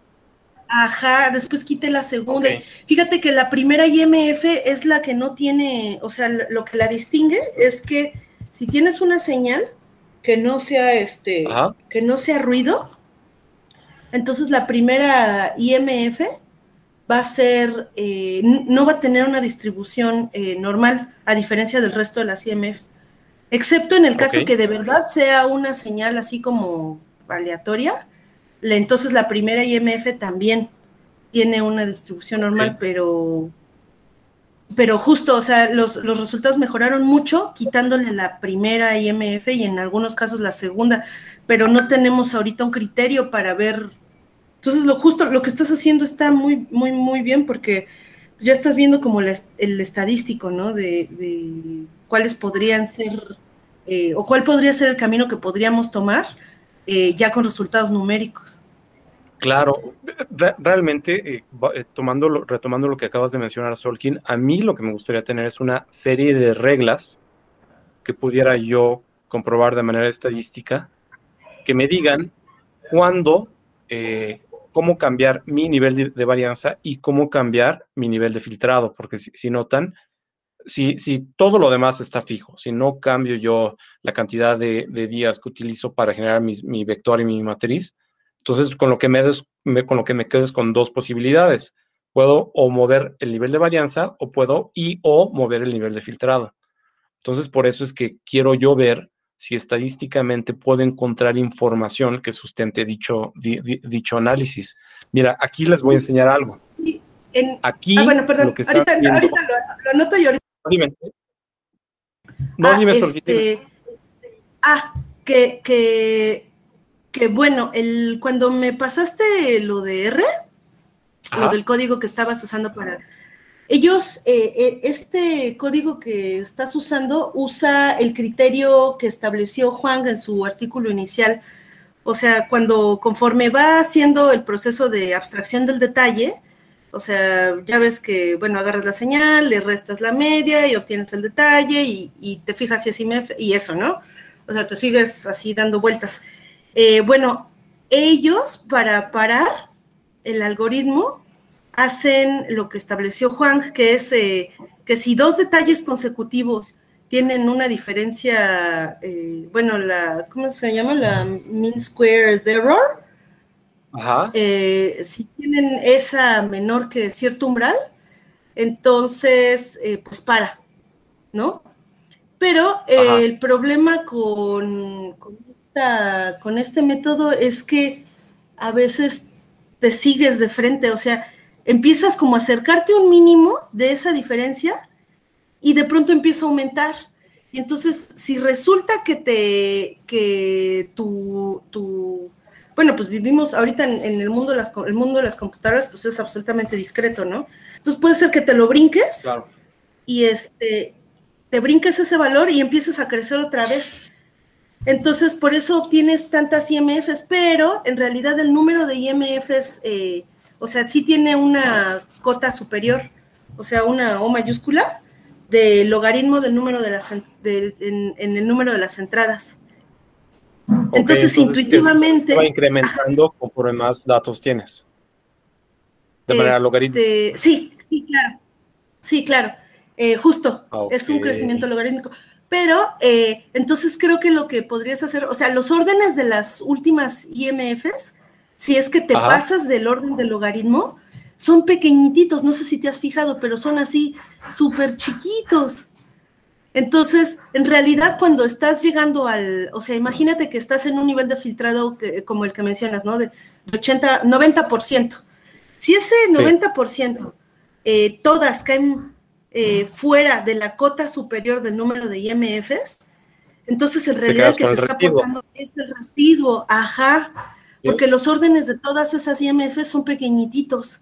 Ajá, después quité la segunda. Okay. Fíjate que la primera I M F es la que no tiene, o sea, lo que la distingue es que si tienes una señal que no sea este, Ajá. que no sea ruido, entonces la primera I M F va a ser, eh, no va a tener una distribución eh, normal, a diferencia del resto de las I M Fs, excepto en el caso okay. que de verdad sea una señal así como aleatoria, entonces la primera I M F también tiene una distribución normal, okay. pero pero justo, o sea, los, los resultados mejoraron mucho quitándole la primera I M F y en algunos casos la segunda, pero no tenemos ahorita un criterio para ver. Entonces, lo justo, lo que estás haciendo está muy, muy, muy bien porque ya estás viendo como la, el estadístico, ¿no? De, de cuáles podrían ser, eh, o cuál podría ser el camino que podríamos tomar eh, ya con resultados numéricos. Claro, re realmente, eh, eh, tomando lo, retomando lo que acabas de mencionar, Solkin, a mí lo que me gustaría tener es una serie de reglas que pudiera yo comprobar de manera estadística, que me digan cuándo, eh, cómo cambiar mi nivel de, de varianza y cómo cambiar mi nivel de filtrado, porque si, si notan, si, si todo lo demás está fijo, si no cambio yo la cantidad de, de días que utilizo para generar mis, mi vector y mi matriz, entonces con lo que me, des, me, con lo que me quedo es con dos posibilidades. Puedo o mover el nivel de varianza o puedo y o mover el nivel de filtrado. Entonces por eso es que quiero yo ver si estadísticamente puedo encontrar información que sustente dicho, di, di, dicho análisis. Mira, aquí les voy a enseñar algo. Sí. En, aquí, ah, bueno, perdón, lo que está ahorita, haciendo, ahorita lo, lo anoto y ahorita. Dime. No, ah, dime, este, ah, que, que, que bueno, el, cuando me pasaste lo de R, Ajá. lo del código que estabas usando para... Ellos, eh, eh, este código que estás usando usa el criterio que estableció Huang en su artículo inicial. O sea, cuando conforme va haciendo el proceso de abstracción del detalle, o sea, ya ves que, bueno, agarras la señal, le restas la media y obtienes el detalle y, y te fijas si es I M F y eso, ¿no? O sea, te sigues así dando vueltas. Eh, bueno, ellos para parar el algoritmo hacen lo que estableció Huang, que es eh, que si dos detalles consecutivos tienen una diferencia, eh, bueno, la, ¿cómo se llama? La mean squared error. Ajá. Eh, si tienen esa menor que cierto umbral, entonces, eh, pues para, ¿no? Pero eh, el problema con, con, esta, con este método es que a veces te sigues de frente, o sea, empiezas como a acercarte un mínimo de esa diferencia y de pronto empieza a aumentar. Y entonces, si resulta que te, que tu, tu bueno, pues vivimos ahorita en, en el mundo de las, el mundo de las computadoras, pues es absolutamente discreto, ¿no? Entonces puede ser que te lo brinques, claro, y este, te brinques ese valor y empiezas a crecer otra vez. Entonces, por eso obtienes tantas I M Fs, pero en realidad el número de I M Fs, eh, o sea, sí tiene una cota superior, o sea, una O mayúscula, de logaritmo del número de las, de, en, en el número de las entradas. Okay, entonces, entonces, intuitivamente... va incrementando ajá, conforme más datos tienes. De este, manera logarítmica. Sí, sí, claro. Sí, claro. Eh, justo, okay, es un crecimiento logarítmico. Pero, eh, entonces creo que lo que podrías hacer, o sea, los órdenes de las últimas I M Fs, si es que te ajá, pasas del orden del logaritmo, son pequeñititos, no sé si te has fijado, pero son así súper chiquitos. Entonces, en realidad, cuando estás llegando al, o sea, imagínate que estás en un nivel de filtrado que, como el que mencionas, ¿no? De ochenta, noventa por ciento. Si ese noventa por ciento eh, todas caen eh, fuera de la cota superior del número de I M Fs, entonces en realidad el que te está aportando es el residuo, ajá, porque ¿sí? Los órdenes de todas esas I M Fs son pequeñititos.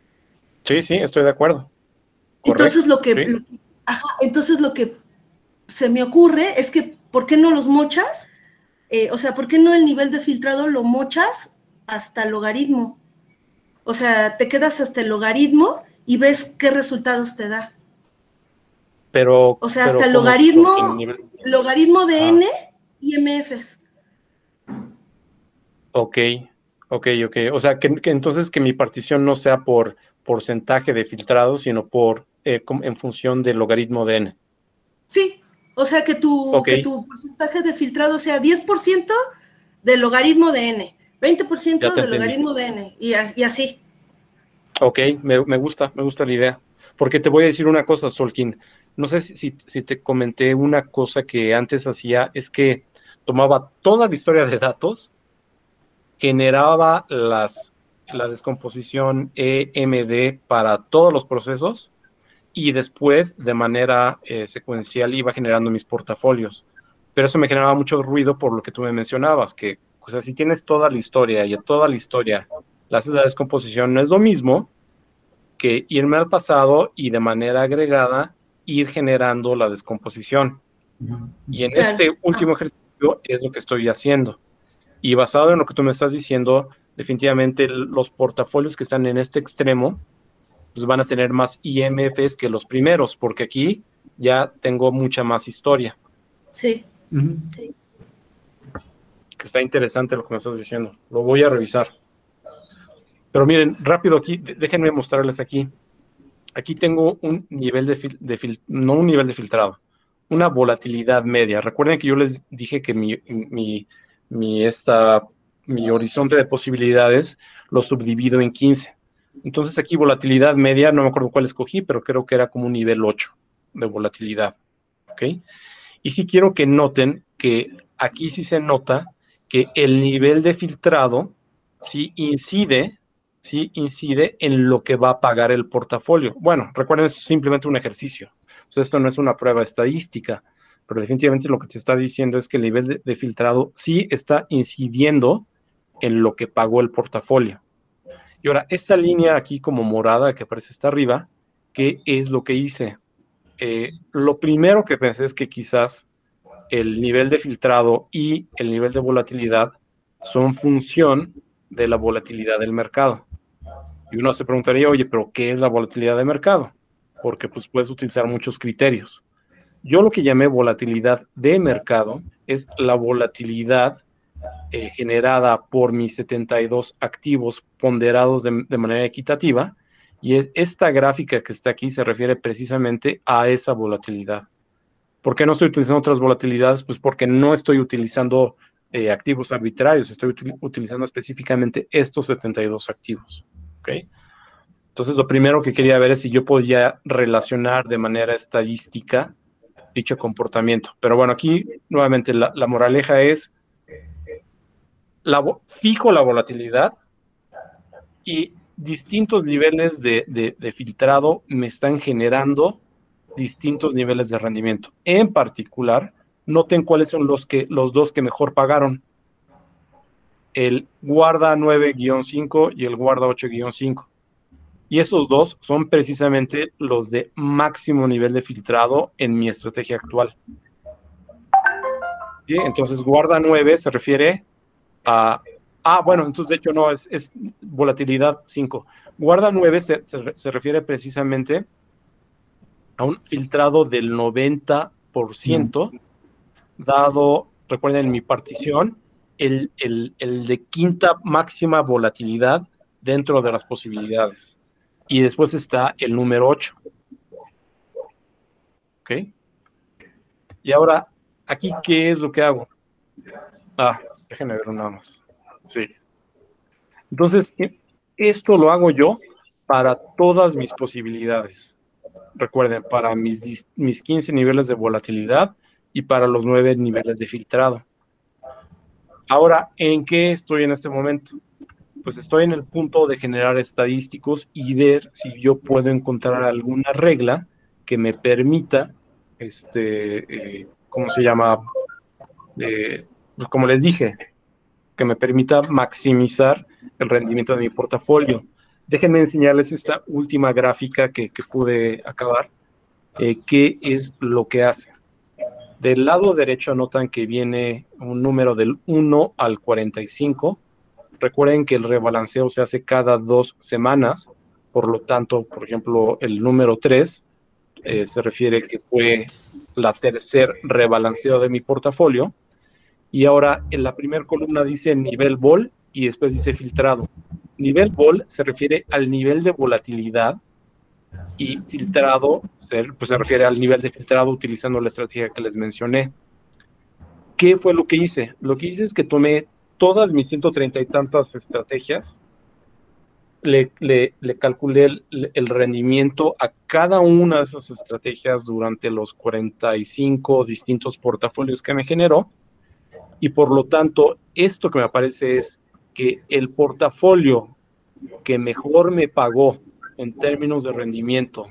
Sí, sí, estoy de acuerdo. Correcto, entonces lo que, ¿sí? lo, ajá, entonces lo que se me ocurre es que, ¿por qué no los mochas? Eh, o sea, ¿por qué no el nivel de filtrado lo mochas hasta el logaritmo? O sea, te quedas hasta el logaritmo y ves qué resultados te da. Pero, o sea, pero hasta el logaritmo, nivel... logaritmo de ah. n I M Fs. Ok, ok, ok. O sea, que, que entonces que mi partición no sea por porcentaje de filtrado, sino por eh, en función del logaritmo de n. Sí, o sea, que tu, okay. que tu porcentaje de filtrado sea diez por ciento del logaritmo de n, veinte por ciento del logaritmo de n, y, y así. Ok, me, me gusta, me gusta la idea. Porque te voy a decir una cosa, Solkin. No sé si, si, si te comenté una cosa que antes hacía, es que tomaba toda la historia de datos, generaba las, la descomposición E M D para todos los procesos y después, de manera eh, secuencial, iba generando mis portafolios. Pero eso me generaba mucho ruido por lo que tú me mencionabas, que, o sea, si tienes toda la historia y toda la historia, la descomposición no es lo mismo que irme al pasado y de manera agregada ir generando la descomposición. Y en claro. este último ejercicio es lo que estoy haciendo. Y basado en lo que tú me estás diciendo, definitivamente los portafolios que están en este extremo pues van a tener más I M Fs que los primeros, porque aquí ya tengo mucha más historia. Sí. Uh-huh. Sí. Que está interesante lo que me estás diciendo. Lo voy a revisar. Pero miren, rápido aquí, déjenme mostrarles aquí. Aquí tengo un nivel de, fil de fil no un nivel de filtrado, una volatilidad media. Recuerden que yo les dije que mi, mi, mi, esta, mi horizonte de posibilidades lo subdivido en quince. Entonces aquí volatilidad media, no me acuerdo cuál escogí, pero creo que era como un nivel ocho de volatilidad. ¿Ok? Y sí quiero que noten que aquí sí se nota que el nivel de filtrado sí incide sí incide en lo que va a pagar el portafolio. Bueno, recuerden, es simplemente un ejercicio. O sea, esto no es una prueba estadística, pero definitivamente lo que se está diciendo es que el nivel de, de filtrado sí está incidiendo en lo que pagó el portafolio. Y ahora, esta línea aquí como morada que aparece hasta arriba, ¿qué es lo que hice? Eh, lo primero que pensé es que quizás el nivel de filtrado y el nivel de volatilidad son función de la volatilidad del mercado. Y uno se preguntaría, oye, ¿pero qué es la volatilidad de mercado? Porque pues puedes utilizar muchos criterios. Yo lo que llamé volatilidad de mercado es la volatilidad eh, generada por mis setenta y dos activos ponderados de, de manera equitativa, y es, esta gráfica que está aquí se refiere precisamente a esa volatilidad. ¿Por qué no estoy utilizando otras volatilidades? Pues porque no estoy utilizando eh, activos arbitrarios, estoy util utilizando específicamente estos setenta y dos activos. ¿Okay? Entonces, lo primero que quería ver es si yo podía relacionar de manera estadística dicho comportamiento. Pero bueno, aquí nuevamente la, la moraleja es, la, fijo la volatilidad y distintos niveles de, de, de filtrado me están generando distintos niveles de rendimiento. En particular, noten cuáles son los, que, los dos que mejor pagaron. El guarda nueve guión cinco y el guarda ocho guión cinco. Y esos dos son precisamente los de máximo nivel de filtrado en mi estrategia actual. ¿Sí? Entonces, guarda nueve se refiere a... Ah, bueno, entonces de hecho no, es, es volatilidad cinco. Guarda nueve se, se, se refiere precisamente a un filtrado del noventa por ciento, mm. dado, recuerden mi partición, el, el, el de quinta máxima volatilidad dentro de las posibilidades. Y después está el número ocho. ¿Ok? Y ahora, aquí, ¿qué es lo que hago? Ah, déjenme ver nada más. Sí. Entonces, esto lo hago yo para todas mis posibilidades. Recuerden, para mis, mis quince niveles de volatilidad y para los nueve niveles de filtrado. Ahora, ¿en qué estoy en este momento? Pues estoy en el punto de generar estadísticos y ver si yo puedo encontrar alguna regla que me permita, este, eh, ¿cómo se llama? Eh, pues como les dije, que me permita maximizar el rendimiento de mi portafolio. Déjenme enseñarles esta última gráfica que, que pude acabar. Eh, ¿Qué es lo que hace? Del lado derecho notan que viene un número del uno al cuarenta y cinco. Recuerden que el rebalanceo se hace cada dos semanas, por lo tanto, por ejemplo, el número tres eh, se refiere que fue la tercer rebalanceo de mi portafolio. Y ahora en la primera columna dice nivel vol y después dice filtrado. Nivel vol se refiere al nivel de volatilidad y filtrado se, pues se refiere al nivel de filtrado utilizando la estrategia que les mencioné. ¿Qué fue lo que hice? Lo que hice es que tomé todas mis ciento treinta y tantas estrategias, le, le, le calculé el, el rendimiento a cada una de esas estrategias durante los cuarenta y cinco distintos portafolios que me generó, y por lo tanto, esto que me aparece es que el portafolio que mejor me pagó en términos de rendimiento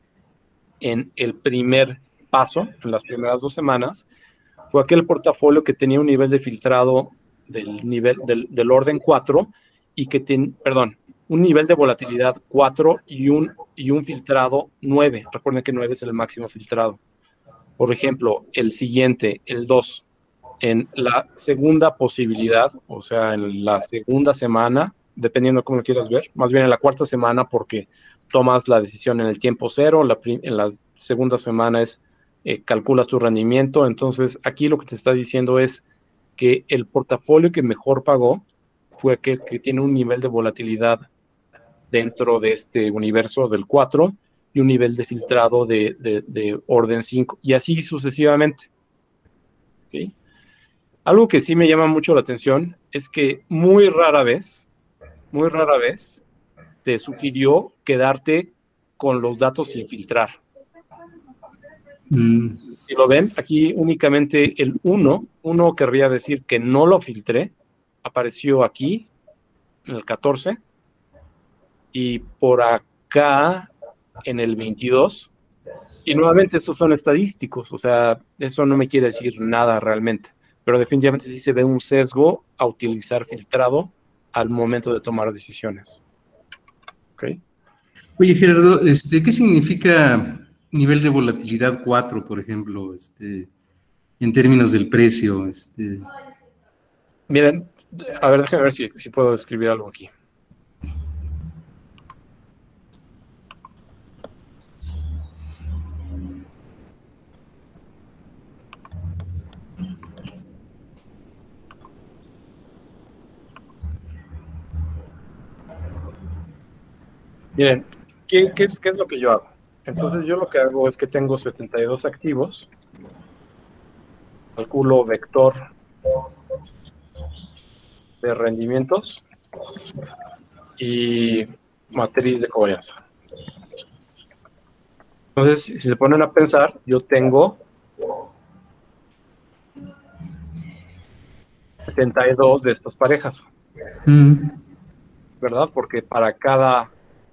en el primer paso, en las primeras dos semanas, fue aquel portafolio que tenía un nivel de filtrado del nivel del, del orden cuatro y que ten, perdón, un nivel de volatilidad cuatro y un, y un filtrado nueve. Recuerden que nueve es el máximo filtrado. Por ejemplo, el siguiente, el dos, en la segunda posibilidad, o sea, en la segunda semana, dependiendo de cómo lo quieras ver, más bien en la cuarta semana porque tomas la decisión en el tiempo cero, la, en la segunda semana es eh, calculas tu rendimiento. Entonces aquí lo que te está diciendo es que el portafolio que mejor pagó fue aquel que tiene un nivel de volatilidad dentro de este universo del cuatro y un nivel de filtrado de, de, de orden cinco, y así sucesivamente. ¿Okay? Algo que sí me llama mucho la atención es que muy rara vez, muy rara vez, te sugirió quedarte con los datos sin filtrar. Mm. Si lo ven, aquí únicamente el uno, uno querría decir que no lo filtré, apareció aquí, en el catorce, y por acá en el veintidós. Y nuevamente estos son estadísticos, o sea, eso no me quiere decir nada realmente, pero definitivamente sí se ve un sesgo a utilizar filtrado al momento de tomar decisiones. ¿Okay? Oye, Gerardo, este, ¿qué significa nivel de volatilidad cuatro, por ejemplo, este, en términos del precio? Este... Miren, a ver, déjenme ver si, si puedo escribir algo aquí. Miren, ¿qué, qué, es, ¿qué es lo que yo hago? Entonces yo lo que hago es que tengo setenta y dos activos, calculo vector de rendimientos y matriz de covarianza. Entonces, si se ponen a pensar, yo tengo setenta y dos de estas parejas, mm. ¿verdad? Porque para cada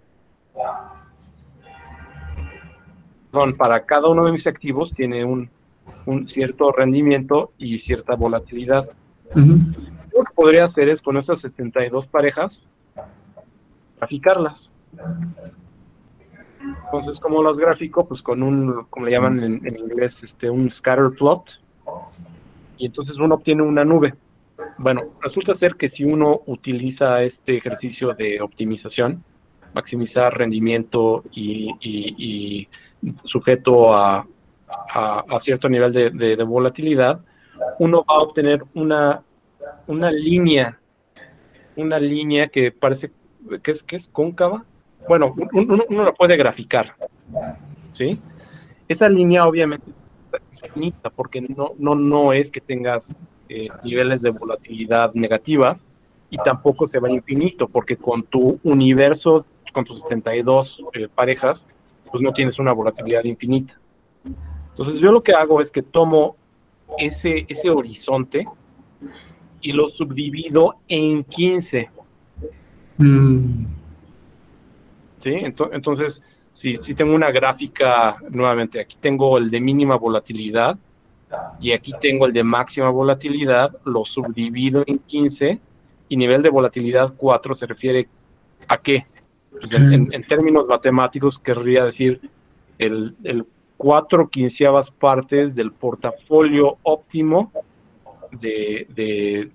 Perdón, para cada uno de mis activos tiene un, un cierto rendimiento y cierta volatilidad. Uh-huh. Lo que podría hacer es con estas setenta y dos parejas, graficarlas. Entonces, ¿cómo las grafico? Pues con un, como le llaman en, en inglés, este, un scatter plot. Y entonces uno obtiene una nube. Bueno, resulta ser que si uno utiliza este ejercicio de optimización, maximizar rendimiento y, y, y sujeto a, a, a cierto nivel de, de, de volatilidad, uno va a obtener una, una línea, una línea que parece que es, que es cóncava. Bueno, uno, uno la puede graficar, ¿sí? Esa línea obviamente es finita porque no, no, no es que tengas eh, niveles de volatilidad negativas y tampoco se va a infinito porque con tu universo, con tus setenta y dos eh, parejas, pues no tienes una volatilidad infinita. Entonces yo lo que hago es que tomo ese, ese horizonte y lo subdivido en quince. Mm. ¿Sí? Entonces, si, si tengo una gráfica, nuevamente, aquí tengo el de mínima volatilidad y aquí tengo el de máxima volatilidad, lo subdivido en quince y nivel de volatilidad cuatro se refiere a qué? Pues en, en, en términos matemáticos querría decir el, el cuatro quinceavas partes del portafolio óptimo de, de,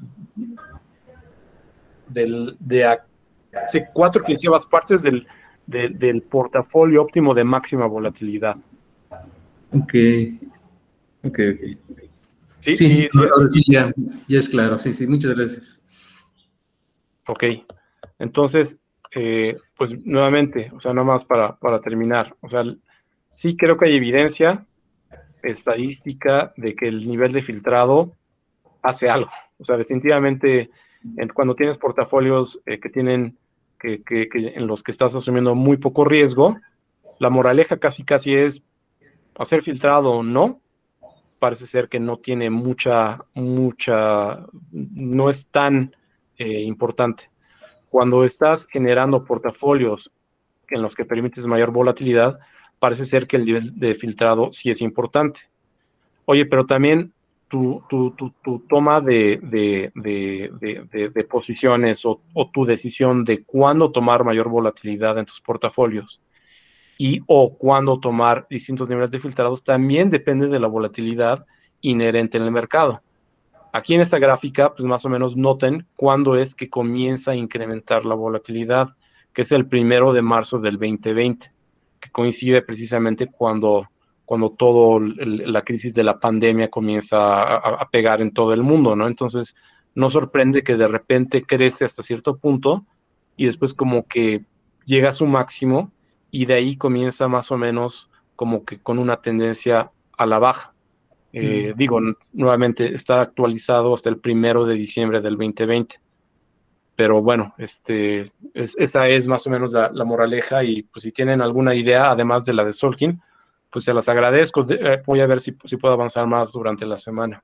del, de, sí, cuatro quinceavas partes del, de, del portafolio óptimo de máxima volatilidad. Ok, ok, ok. Sí, sí, sí, sí, ahora sí ya, ya es claro, sí, sí, muchas gracias. Ok, entonces, eh, pues nuevamente, o sea, nada más para, para terminar, o sea, sí creo que hay evidencia estadística de que el nivel de filtrado hace algo. O sea, definitivamente, en, cuando tienes portafolios eh, que tienen, que, que, que en los que estás asumiendo muy poco riesgo, la moraleja casi casi es hacer filtrado o no. Parece ser que no tiene mucha, mucha, no es tan eh, importante. Cuando estás generando portafolios en los que permites mayor volatilidad, parece ser que el nivel de filtrado sí es importante. Oye, pero también tu, tu, tu, tu toma de, de, de, de, de, de posiciones o, o tu decisión de cuándo tomar mayor volatilidad en tus portafolios y o cuándo tomar distintos niveles de filtrados también depende de la volatilidad inherente en el mercado. Aquí en esta gráfica, pues más o menos noten cuándo es que comienza a incrementar la volatilidad, que es el primero de marzo del veinte veinte, que coincide precisamente cuando, cuando todo el, la crisis de la pandemia comienza a, a pegar en todo el mundo, ¿no? Entonces, no sorprende que de repente crece hasta cierto punto y después como que llega a su máximo y de ahí comienza más o menos como que con una tendencia a la baja. Eh, mm. Digo, nuevamente está actualizado hasta el primero de diciembre del veinte veinte. Pero bueno, este, es, esa es más o menos la, la moraleja y pues si tienen alguna idea, además de la de Solkin, pues se las agradezco. De, eh, voy a ver si, si puedo avanzar más durante la semana.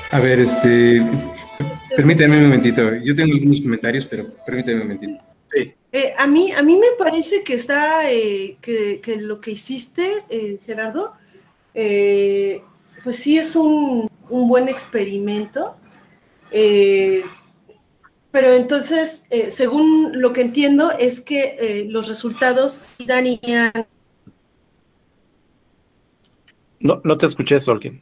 A ver, este, permíteme un momentito. Yo tengo algunos comentarios, pero permíteme un momentito. Sí. Eh, a, mí, a mí me parece que está, eh, que, que lo que hiciste, eh, Gerardo, eh, pues sí es un, un buen experimento, eh, pero entonces, eh, según lo que entiendo, es que eh, los resultados sí darían... No, no te escuché, Solkin.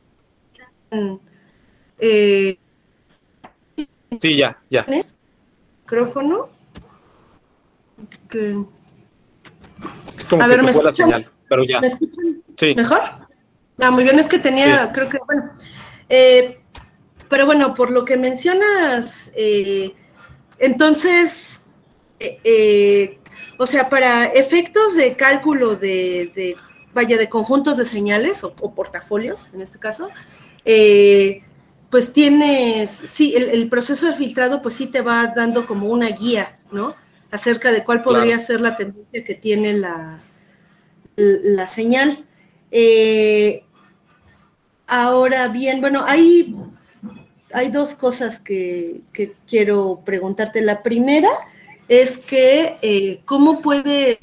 Eh, Sí, ya, ya. micrófono. Que... Como a que ver, se ¿me fue la escuchan? señal, pero ya. ¿Me escuchan Sí. mejor? Ah, muy bien, es que tenía, Sí. creo que, bueno. Eh, pero bueno, por lo que mencionas, eh, entonces, eh, eh, o sea, para efectos de cálculo de, de vaya, de conjuntos de señales o, o portafolios, en este caso, eh, pues tienes, sí, el, el proceso de filtrado pues sí te va dando como una guía, ¿no? Acerca de cuál podría Claro. ser la tendencia que tiene la, la señal. Eh, ahora bien, bueno, hay, hay dos cosas que, que quiero preguntarte. La primera es que, eh, ¿cómo puedes,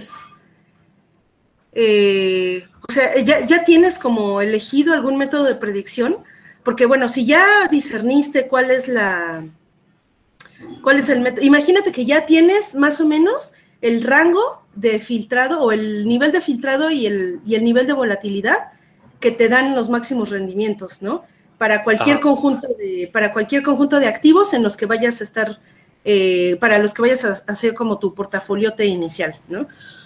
eh, o sea, ya, ya tienes como elegido algún método de predicción? Porque, bueno, si ya discerniste cuál es la, cuál es el método, imagínate que ya tienes más o menos el rango de filtrado o el nivel de filtrado y el, y el nivel de volatilidad que te dan los máximos rendimientos, ¿no? Para cualquier Ajá. conjunto de, para cualquier conjunto de activos en los que vayas a estar, eh, para los que vayas a hacer como tu portafoliote inicial, ¿no?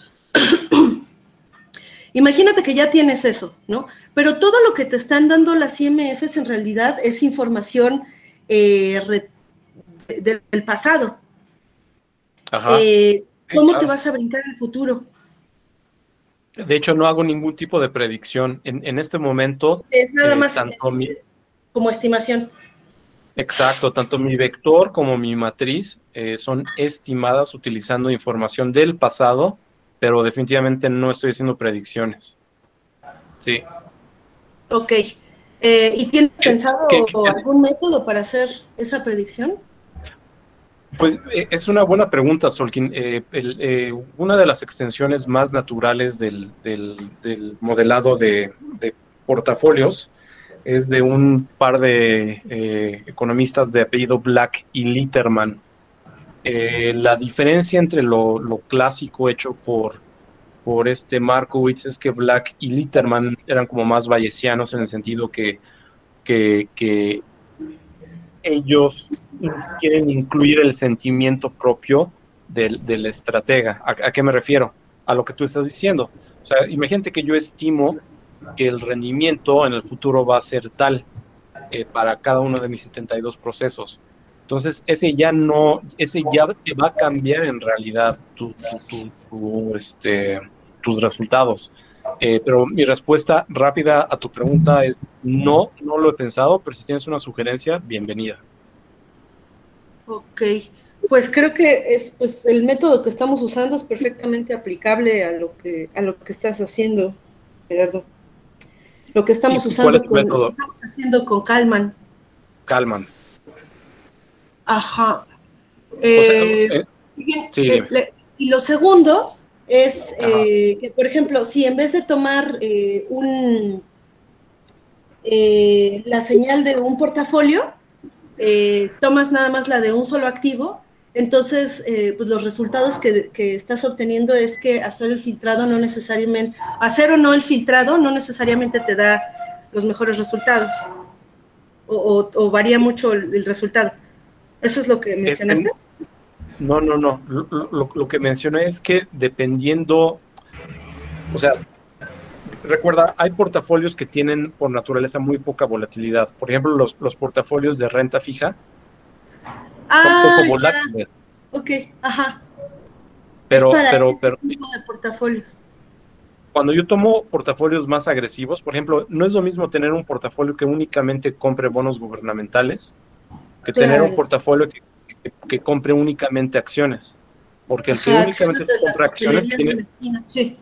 Imagínate que ya tienes eso, ¿no? Pero todo lo que te están dando las I M Fs en realidad es información eh, re, de, del pasado. Ajá. Eh, Sí, ¿Cómo claro. te vas a brincar el futuro? De hecho, no hago ningún tipo de predicción. En, en este momento, Es nada eh, más tanto es, mi, como estimación. exacto, tanto mi vector como mi matriz eh, son estimadas utilizando información del pasado, pero definitivamente no estoy haciendo predicciones. Sí. Ok. Eh, ¿Y tienes ¿Qué, pensado qué, qué, algún método para hacer esa predicción? Pues eh, es una buena pregunta, Solkin. Eh, el, eh, una de las extensiones más naturales del, del, del modelado de, de, portafolios es de un par de eh, economistas de apellido Black y Litterman. Eh, la diferencia entre lo, lo clásico hecho por, por este Markowitz es que Black y Litterman eran como más bayesianos en el sentido que, que, que ellos quieren incluir el sentimiento propio del, del estratega. ¿A, ¿A qué me refiero? A lo que tú estás diciendo. O sea, imagínate que yo estimo que el rendimiento en el futuro va a ser tal eh, para cada uno de mis setenta y dos procesos. Entonces, ese ya no, ese ya te va a cambiar en realidad tu, tu, tu, tu, este, tus resultados. Eh, pero mi respuesta rápida a tu pregunta es no, no lo he pensado, pero si tienes una sugerencia, bienvenida. Ok, pues creo que es, pues, el método que estamos usando es perfectamente aplicable a lo que, a lo que estás haciendo, Gerardo. Lo que estamos ¿Y, y cuál usando es tu con, método? estamos haciendo con Kalman. Kalman. Ajá. Eh, o sea, Eh, eh, bien, sí, eh, le, y lo segundo es eh, que, por ejemplo, si en vez de tomar eh, un, eh, la señal de un portafolio, eh, tomas nada más la de un solo activo, entonces eh, pues los resultados que, que estás obteniendo es que hacer el filtrado no necesariamente, hacer o no el filtrado no necesariamente te da los mejores resultados, o, o, o varía mucho el, el resultado. ¿Eso es lo que mencionaste? No, no, no. Lo, lo, lo que mencioné es que dependiendo, o sea, recuerda, hay portafolios que tienen por naturaleza muy poca volatilidad. Por ejemplo, los, los portafolios de renta fija ah, son poco volátiles. Ya. Ok, ajá. Pero, es para pero, ese pero, tipo de portafolios. Cuando yo tomo portafolios más agresivos, por ejemplo, no es lo mismo tener un portafolio que únicamente compre bonos gubernamentales que Claro. tener un portafolio que, que, que compre únicamente acciones. Porque el Ajá, que únicamente acciones de compra las acciones tiene... de la esquina, sí.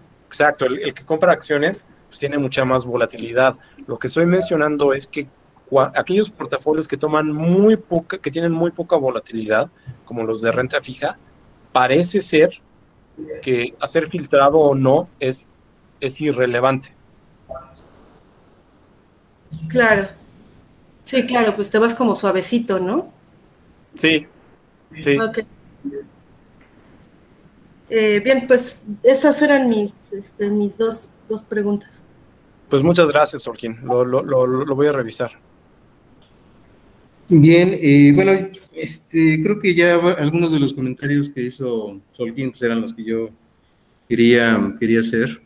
Exacto, el, el que compra acciones pues, tiene mucha más volatilidad. Lo que estoy mencionando es que aquellos portafolios que toman muy poca, que tienen muy poca volatilidad, como los de renta fija, parece ser que hacer filtrado o no es, es irrelevante. Claro. Sí, claro, pues te vas como suavecito, ¿no? Sí, sí. Okay. Eh, bien, pues esas eran mis, este, mis dos, dos preguntas. Pues muchas gracias, Sorkin. Lo, lo, lo, lo voy a revisar. Bien, eh, bueno, este, creo que ya algunos de los comentarios que hizo Sorkin pues eran los que yo quería, quería hacer.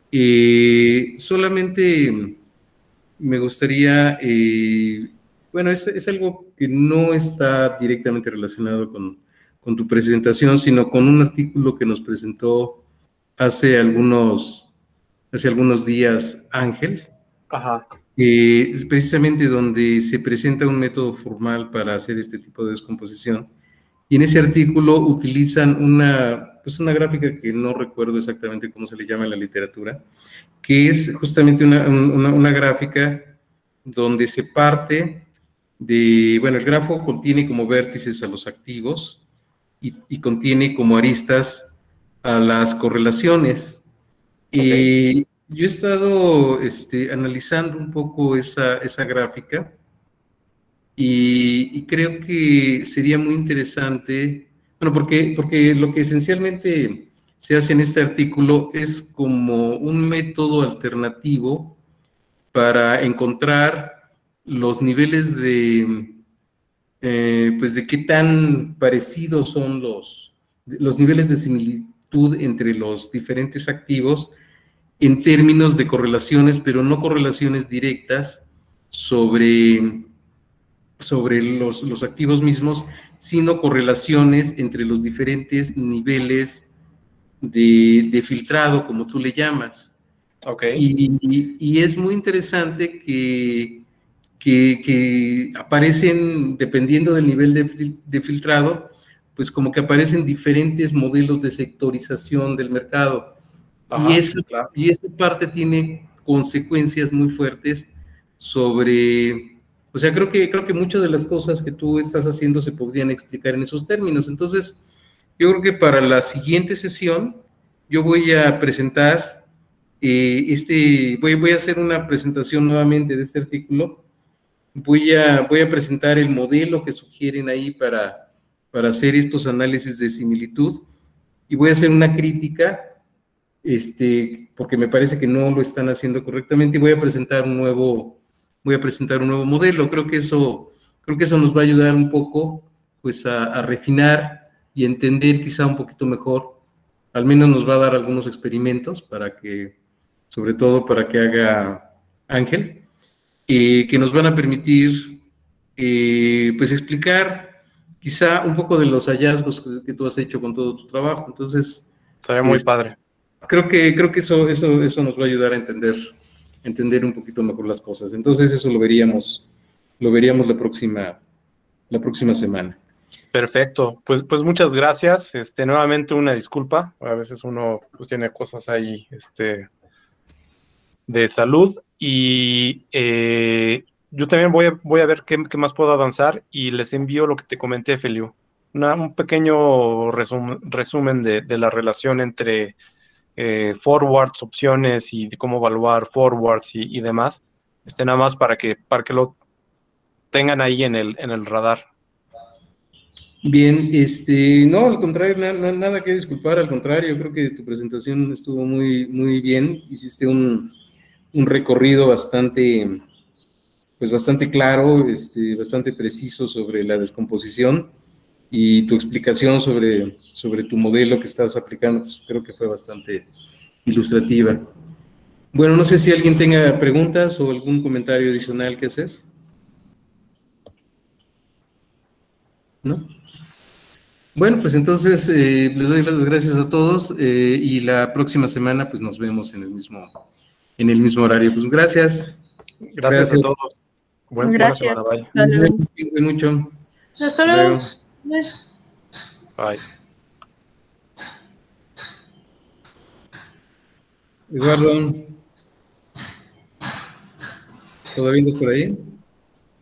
Eh, solamente me gustaría, eh, bueno, es, es algo que no está directamente relacionado con, con tu presentación, sino con un artículo que nos presentó hace algunos, hace algunos días Ángel. Ajá. Eh, es precisamente donde se presenta un método formal para hacer este tipo de descomposición. Y en ese artículo utilizan una, pues una gráfica que no recuerdo exactamente cómo se le llama en la literatura, que es justamente una, una, una gráfica donde se parte de, bueno, el grafo contiene como vértices a los activos y, y contiene como aristas a las correlaciones. Okay. Eh, yo he estado este, analizando un poco esa, esa gráfica y, y creo que sería muy interesante, bueno, porque, porque lo que esencialmente se hace en este artículo es como un método alternativo para encontrar los niveles de, eh, pues de qué tan parecidos son los, los niveles de similitud entre los diferentes activos en términos de correlaciones, pero no correlaciones directas sobre, sobre los, los activos mismos, sino correlaciones entre los diferentes niveles de, de filtrado, como tú le llamas. Okay. Y, y, y es muy interesante que, que, que aparecen, dependiendo del nivel de, de filtrado, pues como que aparecen diferentes modelos de sectorización del mercado. Ajá, y, esa, claro. y esa parte tiene consecuencias muy fuertes sobre, o sea, creo que, creo que muchas de las cosas que tú estás haciendo se podrían explicar en esos términos. Entonces, yo creo que para la siguiente sesión, yo voy a presentar, eh, este, voy, voy a hacer una presentación nuevamente de este artículo, voy a, voy a presentar el modelo que sugieren ahí para, para hacer estos análisis de similitud, y voy a hacer una crítica, este, porque me parece que no lo están haciendo correctamente, y voy a presentar un nuevo, voy a presentar un nuevo modelo. Creo que eso, creo que eso nos va a ayudar un poco, pues, a, a refinar y entender quizá un poquito mejor. Al menos nos va a dar algunos experimentos para que, sobre todo para que haga Ángel, eh, que nos van a permitir, eh, pues, explicar quizá un poco de los hallazgos que, que tú has hecho con todo tu trabajo. Entonces, estaría muy es, padre. Creo que, creo que eso, eso, eso nos va a ayudar a entender, entender un poquito mejor las cosas. Entonces, eso lo veríamos, lo veríamos la próxima, la próxima semana. Perfecto, pues, pues muchas gracias. Este, nuevamente una disculpa. A veces uno pues tiene cosas ahí, este, de salud, y eh, yo también voy a, voy a ver qué, qué más puedo avanzar, y les envío lo que te comenté, Feliu. Una, un pequeño resum, resumen de, de la relación entre eh, forwards, opciones, y de cómo evaluar forwards y, y demás. Este, nada más para que, para que lo tengan ahí en el, en el radar. Bien, este, no, al contrario, na, nada que disculpar, al contrario, creo que tu presentación estuvo muy, muy bien, hiciste un, un recorrido bastante, pues bastante claro, este, bastante preciso sobre la descomposición, y tu explicación sobre, sobre tu modelo que estás aplicando, pues creo que fue bastante ilustrativa. Bueno, no sé si alguien tenga preguntas o algún comentario adicional que hacer. ¿No? Bueno, pues entonces eh, les doy las gracias a todos, eh, y la próxima semana pues nos vemos en el mismo, en el mismo horario. Pues gracias. Gracias, gracias a todos. Buen, gracias. Buena semana, bye. Cuídense mucho. Hasta luego. Bye. Eduardo, ¿todavía estás por ahí?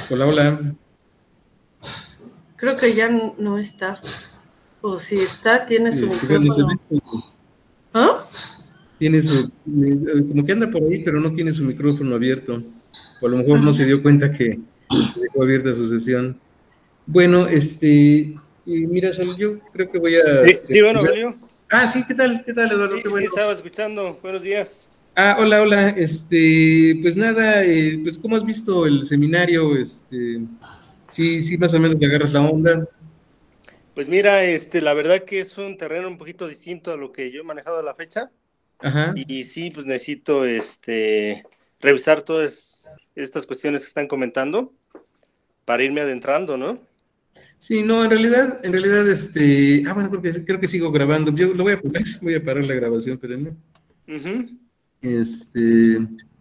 Hola, hola. Creo que ya no está. O si está, tiene su Este, micrófono. bueno, se ve- ¿Ah? tiene su, eh, como que anda por ahí, pero no tiene su micrófono abierto. O a lo mejor no se dio cuenta que dejó abierta su sesión. Bueno, este, y mira, Sol, yo creo que voy a... Sí, este, sí, bueno, Julio. Ah, sí, ¿qué tal? ¿Qué tal, Eduardo? Sí, Qué sí, bueno. estaba escuchando. Buenos días. Ah, hola, hola. Este, pues nada, eh, pues ¿cómo has visto el seminario? Este, sí, sí, más o menos le agarras la onda. Pues mira, este, la verdad que es un terreno un poquito distinto a lo que yo he manejado a la fecha. Ajá. Y sí, pues necesito este, revisar todas estas cuestiones que están comentando para irme adentrando, ¿no? Sí, no, en realidad, en realidad, este, ah, bueno, creo que, creo que sigo grabando. Yo lo voy a parar, voy a parar la grabación, pero no. Ujú. Este,